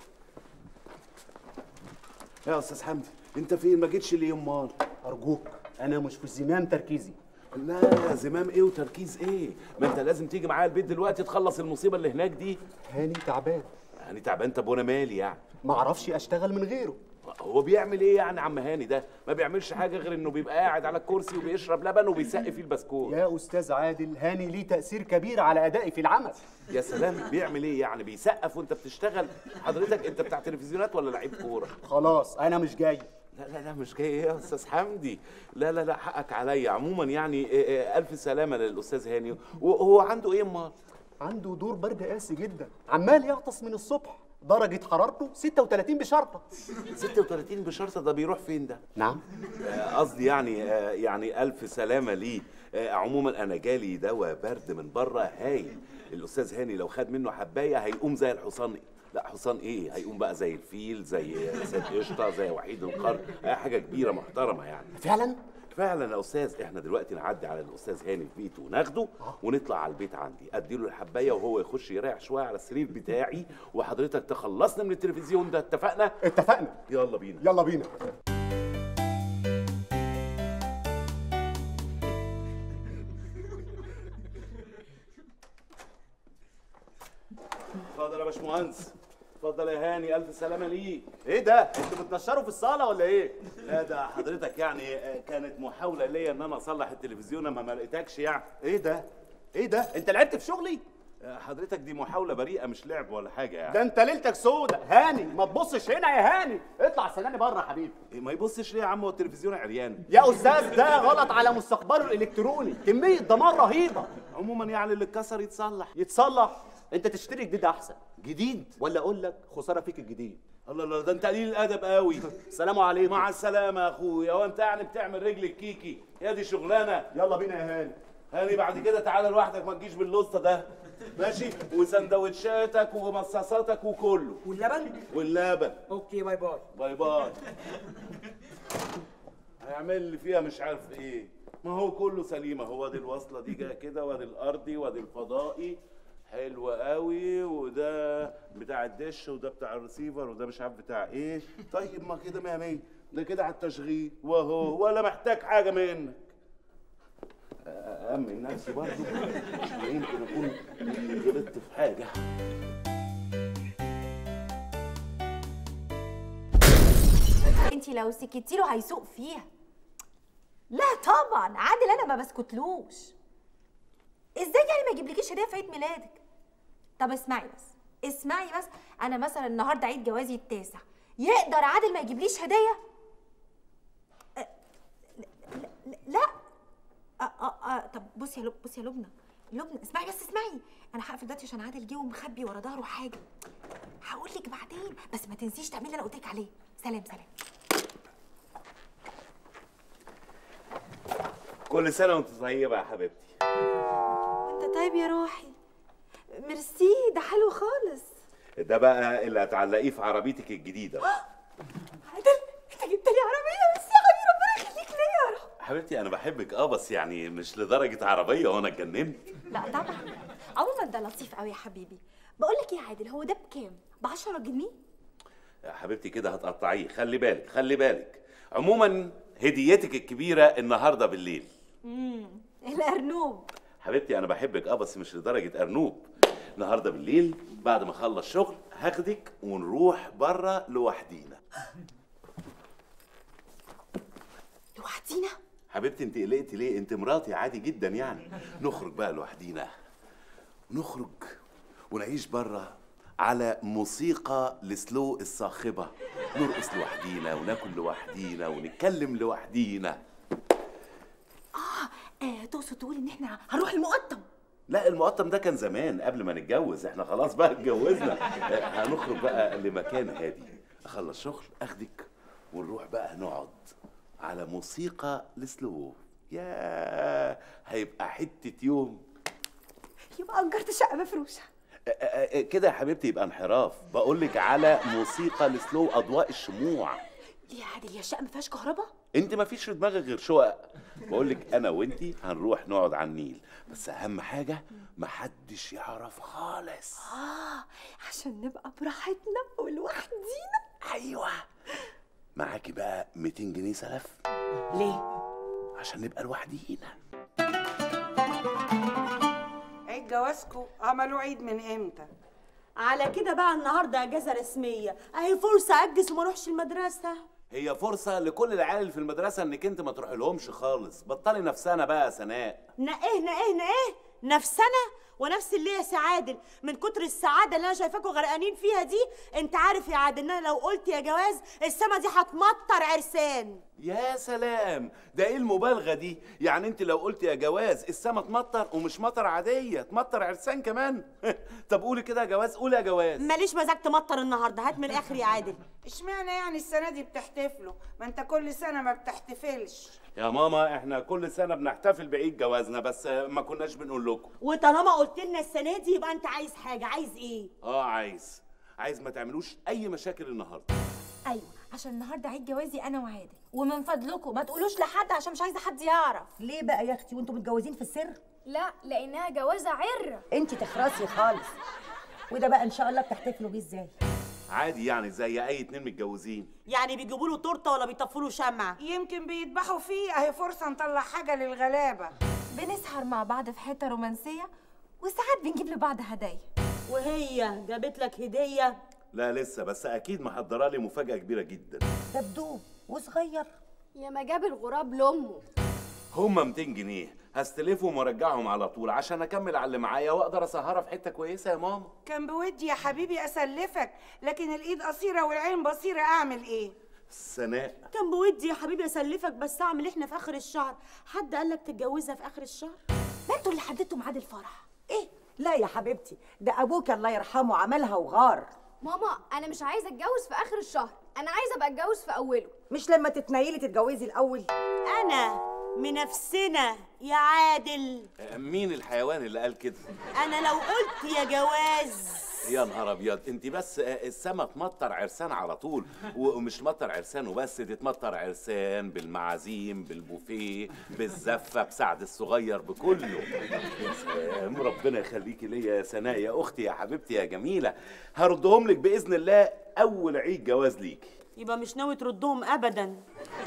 يا استاذ حمدي انت فين؟ ما جيتش ليه امال؟ ارجوك انا مش في زمام تركيزي. لا زمام ايه وتركيز ايه؟ ما انت لازم تيجي معايا البيت دلوقتي تخلص المصيبه اللي هناك دي. هاني تعبان. هاني تعبان؟ طب وانا مالي يعني؟ ما اعرفش اشتغل من غيره. هو بيعمل ايه يعني عم هاني ده؟ ما بيعملش حاجه غير انه بيبقى قاعد على الكرسي وبيشرب لبن وبيسقي فيه البسكوت. يا استاذ عادل، هاني ليه تاثير كبير على ادائي في العمل. يا سلام، بيعمل ايه يعني؟ بيسقف وانت بتشتغل؟ حضرتك انت بتاع تلفزيونات ولا لعيب كوره؟ خلاص انا مش جاي. لا مش جاي ايه يا استاذ حمدي؟ لا حقك عليا. عموما يعني الف سلامه للاستاذ هاني. وهو عنده ايه امال؟ عنده دور برد قاسي جدا، عمال يغطس من الصبح، درجة حرارته 36 بشرطة. 36 بشرطة؟ ده بيروح فين ده؟ نعم قصدي يعني ألف سلامة ليه. عموما أنا جالي دواء برد من بره هايل. الأستاذ هاني لو خد منه حباية هيقوم زي الحصان. لا حصان إيه؟ هيقوم بقى زي الفيل، زي سيد قشطة، زي وحيد القرن، حاجة كبيرة محترمة يعني. فعلا؟ فعلا يا استاذ. احنا دلوقتي نعدي على الاستاذ هاني في بيته وناخده ونطلع على البيت عندي، اديله الحبايه وهو يخش يريح شويه على السرير بتاعي، وحضرتك تخلصنا من التلفزيون ده. اتفقنا؟ اتفقنا. يلا بينا. يلا بينا. اتفضل يا باشمهندس. اتفضل يا هاني، الف سلامه ليك. ايه ده؟ انتوا بتنشروا في الصاله ولا ايه؟ لا ده حضرتك يعني كانت محاوله ليا ان انا اصلح التلفزيون اما ما لقيتكش يعني. ايه ده؟ ايه ده؟ انت لعبت في شغلي؟ حضرتك دي محاوله بريئه مش لعب ولا حاجه يعني. ده انت ليلتك سودة. هاني ما تبصش هنا يا هاني، اطلع استناني بره يا حبيبي. ما يبصش ليه يا عم؟ هو التلفزيون عريان يا استاذ، ده غلط على مستقبله الالكتروني، كميه دمار رهيبه. عموما يعني اللي اتكسر يتصلح. انت تشتري جديد احسن. جديد؟ ولا اقول لك خساره فيك الجديد. الله ده انت قليل الادب قوي. السلام عليكم. مع السلامه يا اخويا. هو انت يعني بتعمل رجل الكيكي؟ يا دي شغلانه. يلا بينا يا هاني. هاني بعد كده تعالى لوحدك، ما تجيش باللوسته ده ماشي؟ وسندوتشاتك ومصاصاتك وكله. واللبن. اوكي باي باي. باي باي. هيعمل لي فيها مش عارف ايه. ما هو كله سليمه. هو دي الوصله دي جايه كده، وادي الارضي وادي الفضائي. حلوة قوي. وده بتاع الدش وده بتاع الريسيفر وده مش عارف بتاع ايه. طيب ما كده 100 100. ده كده على التشغيل وهو ولا محتاج حاجة منك. أأمن نفسي برضه يمكن أكون غلطت في حاجة. انتي لو سكتي له هيسوق فيها. لا طبعا عادل انا ما بسكتلوش. ازاي يعني ما يجيبلكيش هديه في عيد ميلادك؟ طب اسمعي بس انا مثلا النهارده عيد جوازي التاسع، يقدر عادل ما يجيبليش هديه؟ لا. طب بصي يا لبنى اسمعي انا هقفل دلوقتي عشان عادل جه ومخبي ورا ظهره حاجه. هقول لك بعدين، بس ما تنسيش تعملي اللي انا قلت لك عليه. سلام. كل سنة وانت طيبة يا حبيبتي. وانت طيب يا روحي، ميرسي، ده حلو خالص. ده بقى اللي هتعلقيه في عربيتك الجديده. عادل، انت جبت لي عربيه؟ بس يا حبيبي ربنا يخليك ليا يا رب. حبيبتي انا بحبك بس يعني مش لدرجه عربيه وانا اتجننت. لا طبعا، عموما ده لطيف قوي يا حبيبي. بقول لك يا عادل، هو ده بكام؟ ب10 جنيه؟ يا حبيبتي كده هتقطعيه، خلي بالك خلي بالك. عموما هديتك الكبيره النهارده بالليل. الارنوب. حبيبتي انا بحبك بس مش لدرجه ارنوب. النهارده بالليل بعد ما اخلص شغل هاخدك ونروح بره لوحدينا. لوحدينا؟ حبيبتي انت قلقتي ليه؟ انت مراتي عادي جدا يعني. نخرج بقى لوحدينا، نخرج ونعيش بره على موسيقى لسلو الصاخبه، نرقص لوحدينا وناكل لوحدينا ونتكلم لوحدينا. تقصد تقول ان احنا هنروح المقطم؟ لا المقطم ده كان زمان قبل ما نتجوز، احنا خلاص بقى اتجوزنا. هنخرج بقى لمكان هادي، اخلص شغل اخدك ونروح بقى نقعد على موسيقى لسلو. يا هيبقى حته يوم. يبقى اجرت شقه مفروشه كده يا حبيبتي، يبقى انحراف. بقول لك على موسيقى لسلو، اضواء الشموع. ليه يا عادل؟ يا الشقه ما فيهاش كهرباء؟ انت ما فيش في دماغك غير شقق. بقول لك انا وانتي هنروح نقعد على النيل، بس اهم حاجه محدش يعرف خالص. عشان نبقى براحتنا ولوحدينا. ايوه. معاكي بقى 200 جنيه سلف. ليه؟ عشان نبقى لوحدينا. عيد جوازكم عملوا عيد من امتى؟ على كده بقى النهارده اجازه رسميه، اهي فرصه اجز وما اروحش المدرسه. هي فرصه لكل العيال اللي في المدرسه انك انت ما تروحي لهمش خالص. بطلي نفسنا بقى يا سناء. نقيه نفسنا ونفس اللي يا سعادل. من كتر السعاده اللي انا شايفاكم غرقانين فيها دي، انت عارف يا عادل ان انا لو قلت يا جواز السما دي هتمطر عرسان. يا سلام، ده ايه المبالغه دي؟ يعني انت لو قلت يا جواز السما تمطر، ومش مطر عاديه، تمطر عرسان كمان. طب قولي كده يا جواز، قولي يا جواز. ماليش مزاج تمطر النهارده، هات من الاخر يا عادل. اشمعنى يعني السنه دي بتحتفلوا؟ ما انت كل سنه ما بتحتفلش. يا ماما احنا كل سنه بنحتفل بعيد جوازنا، بس ما كناش بنقول لكم. وطالما قلت لنا السنه دي يبقى انت عايز حاجه. عايز ايه؟ عايز ما تعملوش اي مشاكل النهارده. ايوه، عشان النهارده عيد جوازي انا وعادل، ومن فضلكم ما تقولوش لحد عشان مش عايزه حد يعرف. ليه بقى يا اختي وانتم متجوزين في السر؟ لا، لانها جوازه عره. انت تخرسي خالص. وده بقى ان شاء الله بتحتفلوا بيه ازاي؟ عادي يعني زي اي اتنين متجوزين. يعني بيجيبوا له تورته ولا بيطفوا له شمعه؟ يمكن بيذبحوا فيه، اهي فرصه نطلع حاجه للغلابه. بنسهر مع بعض في حته رومانسيه، وساعات بنجيب لبعض هدايا. وهي جابت لك هديه؟ لا لسه، بس اكيد محضره لي مفاجاه كبيره جدا. دبدوب وصغير. يا ما جاب الغراب لامه. هما 200 جنيه هستلفهم وارجعهم على طول عشان اكمل على اللي معايا واقدر اسهرها في حته كويسه يا ماما. كان بودي يا حبيبي اسلفك، لكن الايد قصيره والعين بصيره، اعمل ايه؟ سناء، كان بودي يا حبيبي اسلفك، بس اعمل احنا في اخر الشهر. حد قال لك تتجوزها في اخر الشهر؟ ما انتوا اللي حددتوا ميعاد الفرح. ايه؟ لا يا حبيبتي، ده ابوك الله يرحمه عملها وغار. ماما انا مش عايزه اتجوز في اخر الشهر، انا عايزه ابقى اتجوز في اوله. مش لما تتنيلي تتجوزي الاول؟ انا منافسنا يا عادل. مين الحيوان اللي قال كده؟ انا لو قلت يا جواز. يا نهار ابيض، انت بس السما تمطر عرسان على طول، ومش تمطر عرسان وبس، دي تمطر عرسان بالمعازيم بالبوفيه بالزفه بسعد الصغير بكله. يا سلام، ربنا يخليكي ليا يا سناء يا اختي يا حبيبتي يا جميله. هردهم لك باذن الله اول عيد جواز ليكي. يبقى مش ناوي تردهم ابدا.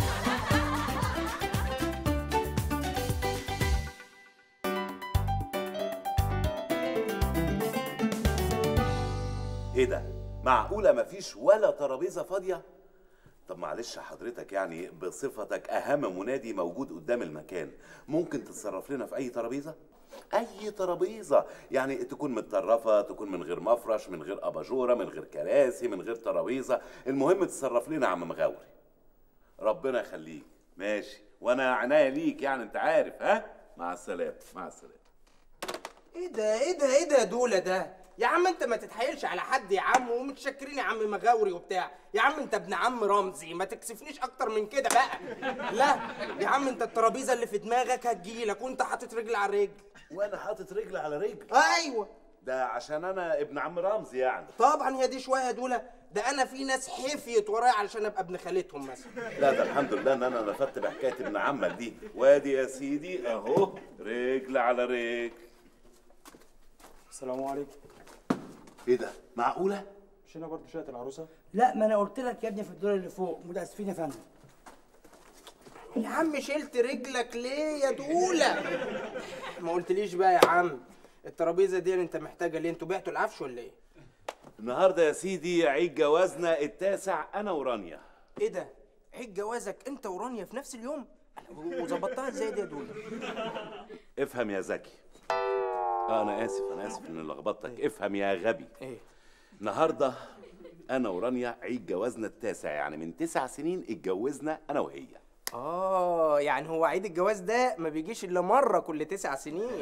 ايه ده؟ معقولة مفيش ولا ترابيزة فاضية؟ طب معلش حضرتك، يعني بصفتك أهم منادي موجود قدام المكان، ممكن تتصرف لنا في أي ترابيزة؟ أي ترابيزة، يعني تكون متطرفة، تكون من غير مفرش، من غير أباجورة، من غير كراسي، من غير ترابيزة، المهم تتصرف لنا يا عم مغاوري. ربنا يخليك، ماشي، وأنا عناية ليك يعني أنت عارف. ها؟ مع السلامة، مع السلامة. ايه ده ايه ده ايه ده يا دوله ده؟ يا عم انت ما تتحايلش على حد يا عم، ومتشكرين يا عم مغاوري وبتاع. يا عم انت ابن عم رمزي، ما تكسفنيش اكتر من كده بقى. لا يا عم، انت الترابيزه اللي في دماغك هتجيلك وانت حاطط رجل على رجل. وانا حاطط رجل على رجل؟ ايوه. ده عشان انا ابن عم رمزي يعني. طبعا هي دي شويه دول، ده انا في ناس حفيت ورايا علشان ابقى ابن خالتهم مثلا. لا ده الحمد لله ان انا نفدت بحكايه ابن عمك دي. وادي يا سيدي اهو رجل على رجل. السلام عليكم. ايه ده؟ معقوله؟ مش هنا برضه شقه العروسه؟ لا، ما انا قلت لك يا ابني في الدور اللي فوق. متاسفين يا فندم. يا عم شلت رجلك ليه يا دولة؟ ما قلتليش بقى يا عم، الترابيزه دي انت محتاجه ليه؟ انتوا بعتوا العفش ولا ايه؟ النهارده يا سيدي عيد جوازنا التاسع انا ورانيا. ايه ده؟ عيد جوازك انت ورانيا في نفس اليوم؟ وظبطتها ازاي دي يا دولة؟ افهم يا زكي. انا اسف اني لخبطتك. افهم يا غبي. ايه؟ النهارده انا ورانيا عيد جوازنا التاسع، يعني من 9 سنين اتجوزنا انا وهي. يعني هو عيد الجواز ده ما بيجيش الا مره كل 9 سنين.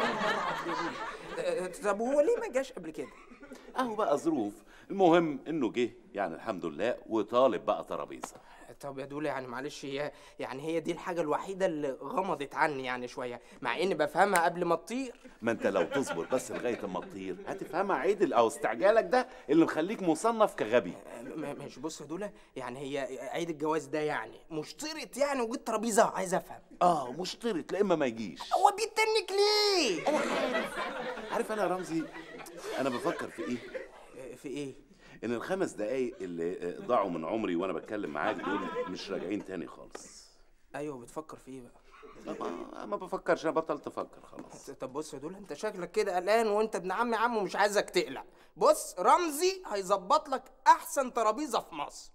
طب هو ليه ما جاش قبل كده؟ اهو بقى ظروف. المهم انه جه يعني الحمد لله، وطالب بقى ترابيزه. طب يا دولة يعني معلش، هي دي الحاجة الوحيدة اللي غمضت عني يعني شوية، مع إني بفهمها قبل ما تطير. ما أنت لو تصبر بس لغاية أما تطير هتفهمها. عدل أو استعجالك ده اللي مخليك مصنف كغبي. مش بص يا دولة، يعني هي عيد الجواز ده يعني مشترط يعني وجود ترابيزة؟ عايز أفهم. مشترط، لا إما ما يجيش. هو بيتنك ليه؟ أنا عارف أنا يا رمزي أنا بفكر في إيه؟ في إيه؟ إن ال5 دقايق اللي ضاعوا من عمري وأنا بتكلم معاك دول مش راجعين تاني خالص. أيوه، بتفكر في إيه بقى؟ ما بفكرش، أنا بطلت أفكر خلاص. طب بص يا دول، أنت شكلك كده قلقان وأنت ابن عمي عم ومش عايزك تقلق. بص، رمزي هيظبط لك أحسن ترابيزة في مصر.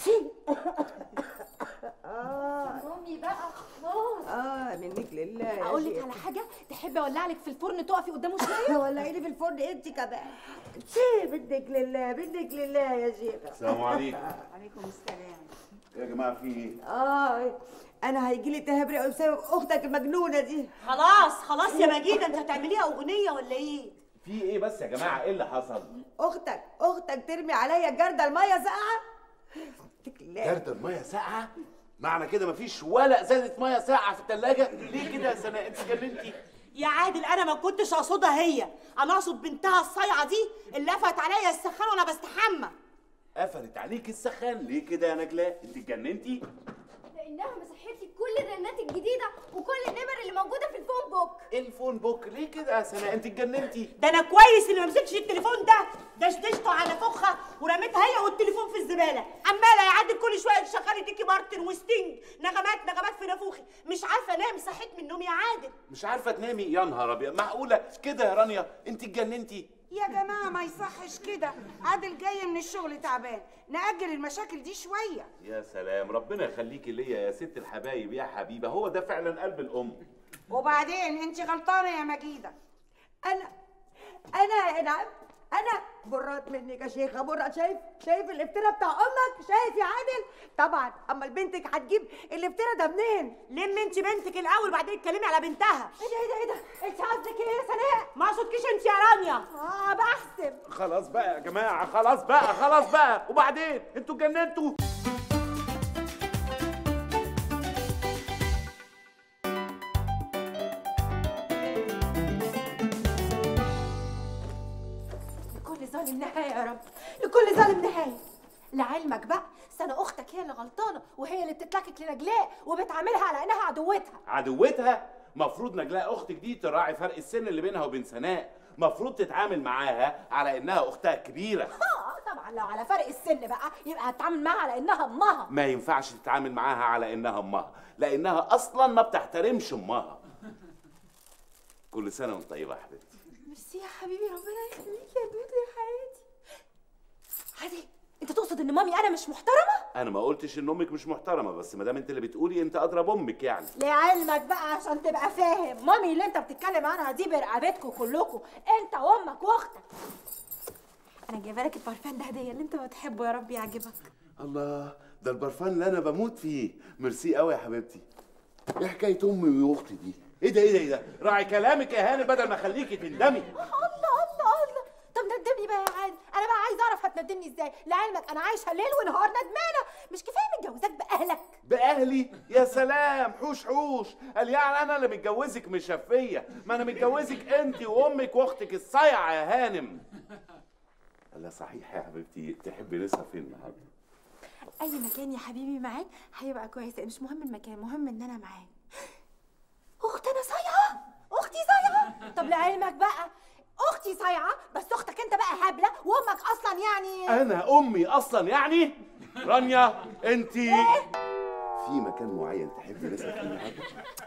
مامي بقى خلاص. منك لله. اقول لك على حاجه، تحبي اولع لك في الفرن تقفي قدامه شويه؟ ولعي لي في الفرن انت كمان. بدك لله بدك لله يا شيخه. السلام عليكم. وعليكم السلام. يا جماعه في ايه؟ انا هيجي لي تهاب رئوي بسبب اختك المجنونه دي. خلاص يا مجيده، انت هتعمليها اغنيه ولا ايه؟ في ايه بس يا جماعه؟ ايه اللي حصل؟ اختك ترمي عليا جردل الميه ساقعه. جردل الميه ساقعه؟ معنى كده مفيش ولا ازازه ميه ساقعه في الثلاجه؟ ليه كده يا سناء؟ انت اتجننتي؟ يا عادل انا ما كنتش اقصدها هي، انا اقصد بنتها الصايعه دي اللي قفلت عليا السخان وانا بستحمى. قفلت عليك السخان ليه كده يا نجلاء؟ انت اتجننتي؟ لانها مسحت لي كل الرنات الجديده وكل النمر اللي موجوده في الفون بوك. الفون بوك ليه كده يا سناء؟ انت اتجننتي؟ ده انا كويس اللي ما مسكتش التليفون ده، دشدشته على فخه ورميتها هي والتليفون في الزباله. عماله يعدي كل شويه تشغلي ديكي مارتن وستينج، نغمات في نافوخي. مش عارفه انام، صحيت من النوم يا عادل. مش عارفه تنامي؟ يا نهار ابيض، معقوله كده يا رانيا؟ انت اتجننتي؟ يا جماعه ما يصحش كده، عادل جاي من الشغل تعبان، نأجل المشاكل دي شويه. يا سلام، ربنا يخليكي ليا يا ست الحبايب يا حبيبه، هو ده فعلا قلب الام. وبعدين انت غلطانه يا مجيده. انا برات منك يا شيخه، برات. شايف الافتراء بتاع امك؟ شايف يا عادل؟ طبعا. امال بنتك هتجيب الافتراء ده منين؟ لم انت بنتك الاول وبعدين اتكلمي على بنتها. ايه ده؟ انت قصدك ايه يا سناء؟ ما اقصدكيش انت يا رانيا. بحسب. خلاص بقى يا جماعه، خلاص بقى. وبعدين انتوا اتجننتوا. لكل ظالم نهايه يا رب، لكل ظالم نهايه. لعلمك بقى سنة اختك هي اللي غلطانه، وهي اللي بتتلكك لنجلاء وبتعاملها على انها عدوتها؟ مفروض نجلاء اختك دي تراعي فرق السن اللي بينها وبين سناء، مفروض تتعامل معاها على انها اختها الكبيره. طبعا لو على فرق السن بقى يبقى هتتعامل معاها على انها امها. ما ينفعش تتعامل معاها على انها امها، لانها اصلا ما بتحترمش امها. كل سنه وانت طيبه يا حبيبتي. ميرسي يا حبيبي، ربنا يخليك يا دودو يا حياتي. عادي، انت تقصد ان مامي انا مش محترمه؟ انا ما قلتش ان امك مش محترمه، بس ما دام انت اللي بتقولي انت اضرب امك يعني. لعلمك بقى عشان تبقى فاهم، مامي اللي انت بتتكلم عنها دي برقبتكم كلكم، انت وامك واختك. انا جايبه لك البرفان ده هديه اللي انت بتحبه، يا رب يعجبك. الله، ده البرفان اللي انا بموت فيه. ميرسي قوي يا حبيبتي. ايه حكايه امي واختي دي؟ ايه ده؟ راعي كلامك يا هاني بدل ما اخليكي تندمي. الله. طب ندمني بقى يا عادل، انا بقى عايزه اعرف هتندمني ازاي. لعلمك انا عايشه ليل ونهار ندمانه، مش كفايه متجوزاك باهلك؟ باهلي؟ يا سلام، حوش حوش. قال يعني انا اللي متجوزك مشفيه؟ ما انا متجوزك انت وامك واختك الصيعه يا هانم. لا صحيح يا حبيبتي، تحبي نسهر فين النهارده؟ اي مكان يا حبيبي معاك هيبقى كويس، مش مهم المكان، مهم ان انا معاك. اخت انا صايعه؟ اختي صايعه؟ طب لعلمك بقى اختي صايعه، بس اختك انت بقى هبله، وامك اصلا يعني انا امي اصلا يعني؟ رانيا انت في مكان معين تحبي نسهر فيه النهارده؟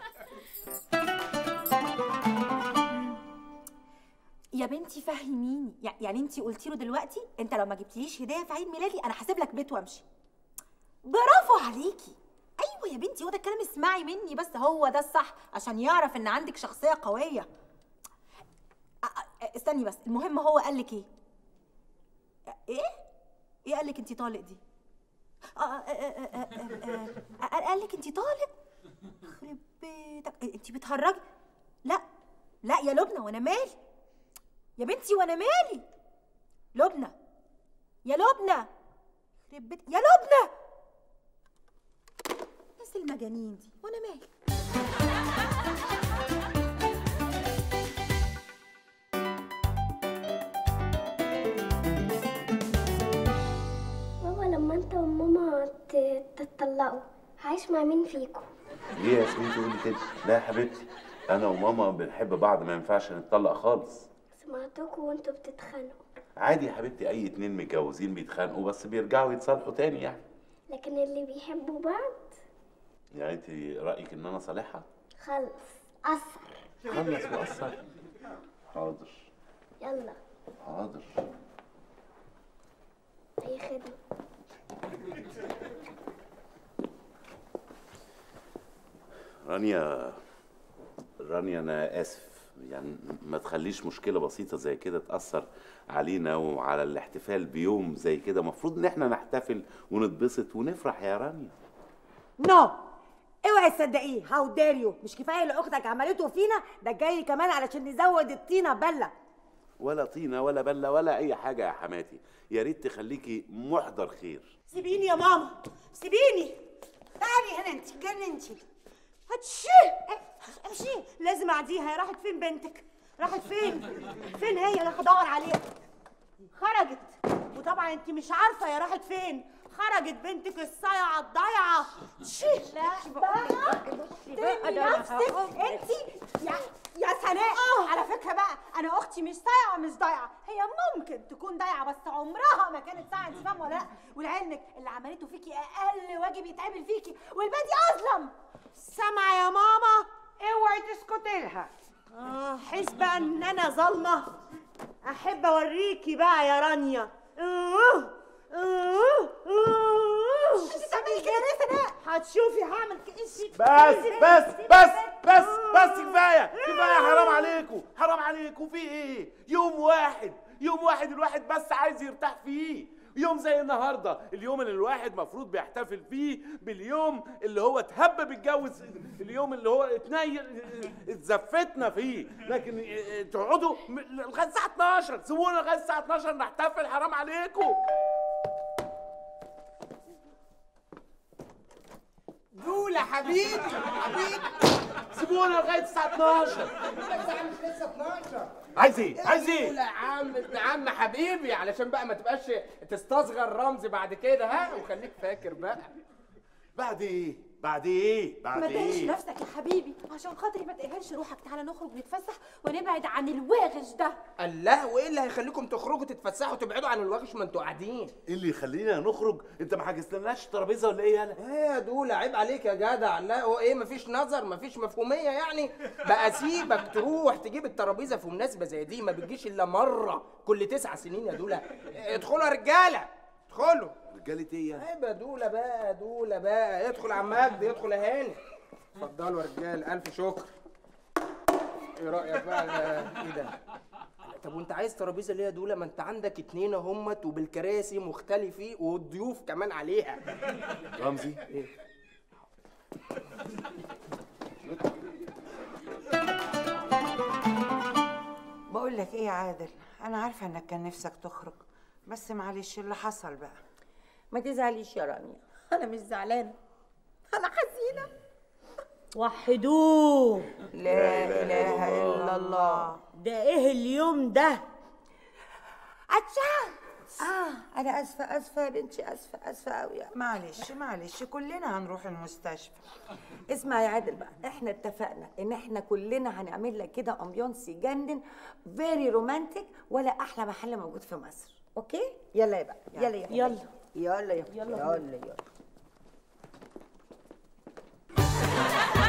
يا بنتي فهميني، يعني انت قلتي له دلوقتي انت لو ما جبتليش هديه في عيد ميلادي انا هسيب لك بيت وامشي. برافو عليكي. ايوه يا بنتي، هو ده الكلام، اسمعي مني بس، هو ده الصح عشان يعرف ان عندك شخصيه قويه. استني بس، المهم هو قال لك ايه؟ ايه قال لك انت طالق دي؟ قال لك انت طالق؟ يخرب بيتك، انت بتهرجي؟ لا يا لبنى، وانا مالي يا بنتي، وانا مالي؟ لبنى يا لبنى، يخرب بيتك يا لبنى، الناس المجانين دي، وانا مالي؟ بابا لما انت وماما تتطلقوا هعيش مع مين فيكم؟ ليه يا سميتي تقولي كده؟ لا يا حبيبتي، انا وماما بنحب بعض، ما ينفعش نتطلق خالص. سمعتكم وانتوا بتتخانقوا. عادي يا حبيبتي، اي اتنين متجوزين بيتخانقوا بس بيرجعوا يتصالحوا تاني يعني. لكن اللي بيحبوا بعض يعني انت رايك ان انا صالحها؟ خلص قصر. خلص وقصر. حاضر. يلا. حاضر. اي خدمه. رانيا انا اسف، يعني ما تخليش مشكله بسيطه زي كده تاثر علينا وعلى الاحتفال بيوم زي كده. المفروض ان احنا نحتفل ونتبسط ونفرح يا رانيا. نو، اوعي تصدقيه، هاو دير يو، مش كفايه اللي اختك عملته فينا، ده جاي كمان علشان نزود الطينه بله. ولا طينه ولا بله ولا اي حاجه يا حماتي، يا ريت تخليكي محضر خير. سيبيني يا ماما، سيبيني. تعالي هنا، انت اتجننتي. امشي، لازم اعديها. هي راحت فين بنتك؟ راحت فين؟ فين هي؟ انا هدور عليها. خرجت، وطبعا انت مش عارفه هي راحت فين. خرجت بنتك الصايعه الضايعه. لا بقى نفسك انت يا سناء. على فكره بقى، انا اختي مش صايعه مش ضايعه، هي ممكن تكون ضايعه بس عمرها ما كانت صايعه، انت فاهمه ولا لا؟ ولعلمك اللي عملته فيكي اقل واجب يتعمل فيكي، والباقي اظلم. سامعه يا ماما؟ اوعي تسكتي لها. حسبة ان انا ظالمه. احب اوريكي بقى يا رانيا. انت بتعملي كده ليه يا سناء؟ هتشوفي هعمل كده. بس كفايه حرام عليكم في ايه؟ يوم واحد الواحد بس عايز يرتاح فيه. يوم زي النهارده، اليوم اللي الواحد مفروض بيحتفل فيه باليوم اللي هو اتهب اتجوز، اليوم اللي هو اتزفتنا فيه، لكن تقعدوا لغايه الساعه 12، سيبونا لغايه الساعه 12 نحتفل. حرام عليكم. دولة حبيبي سيبونا لغايه الساعه 12. الساعة مش لسه 12. عايز ايه؟ دولة يا عم حبيبي، علشان بقى ما تبقاش تستصغر رمزي بعد كده، ها، وخليك فاكر بقى. بعد ايه؟ ما تقهرش نفسك يا حبيبي، عشان خاطري ما تقهرش روحك. تعالى نخرج نتفسح ونبعد عن الواغش ده. الله، وايه اللي هيخليكم تخرجوا تتفسحوا وتبعدوا عن الواغش ما انتوا قاعدين؟ ايه اللي يخلينا نخرج؟ انت ما حجزتلناش ترابيزه ولا ايه؟ انا ايه يا دولة، عيب عليك يا جدع. لا هو ايه، مفيش نظر، مفيش مفهوميه يعني؟ بقى سيبك تروح تجيب الترابيزه في مناسبه زي دي، ما بتجيش الا مره كل 9 سنين يا دولة. ادخلوا يا رجاله، ادخلوا. رجاله ايه يعني؟ عيب يا دولة بقى، ادخل يا عم مجدي، ادخل يا هاني. اتفضلوا يا رجال، الف شكر. ايه رايك بقى؟ ايه ده؟ طب وانت عايز ترابيزه ليه يا دولة؟ ما انت عندك 2 اهمت وبالكراسي مختلفين والضيوف كمان عليها. رمزي ايه؟ بقول لك ايه يا عادل، انا عارفه انك كان نفسك تخرج، بس معلش اللي حصل بقى. ما تزعليش يا رانيا، انا مش زعلانه، انا حزينه. وحدوه. لا اله الا الله. ده ايه اليوم ده؟ عطشان. انا اسفه يا بنتي، اسفه قوي. معلش كلنا هنروح المستشفى. اسمع يا عادل بقى، احنا اتفقنا ان احنا كلنا هنعمل لك كده امبيونس يجنن، فيري رومانتك، ولا احلى محل موجود في مصر. اوكي؟ يلا يا بقى، يلا يا يلا يلا يلا يلا. يلا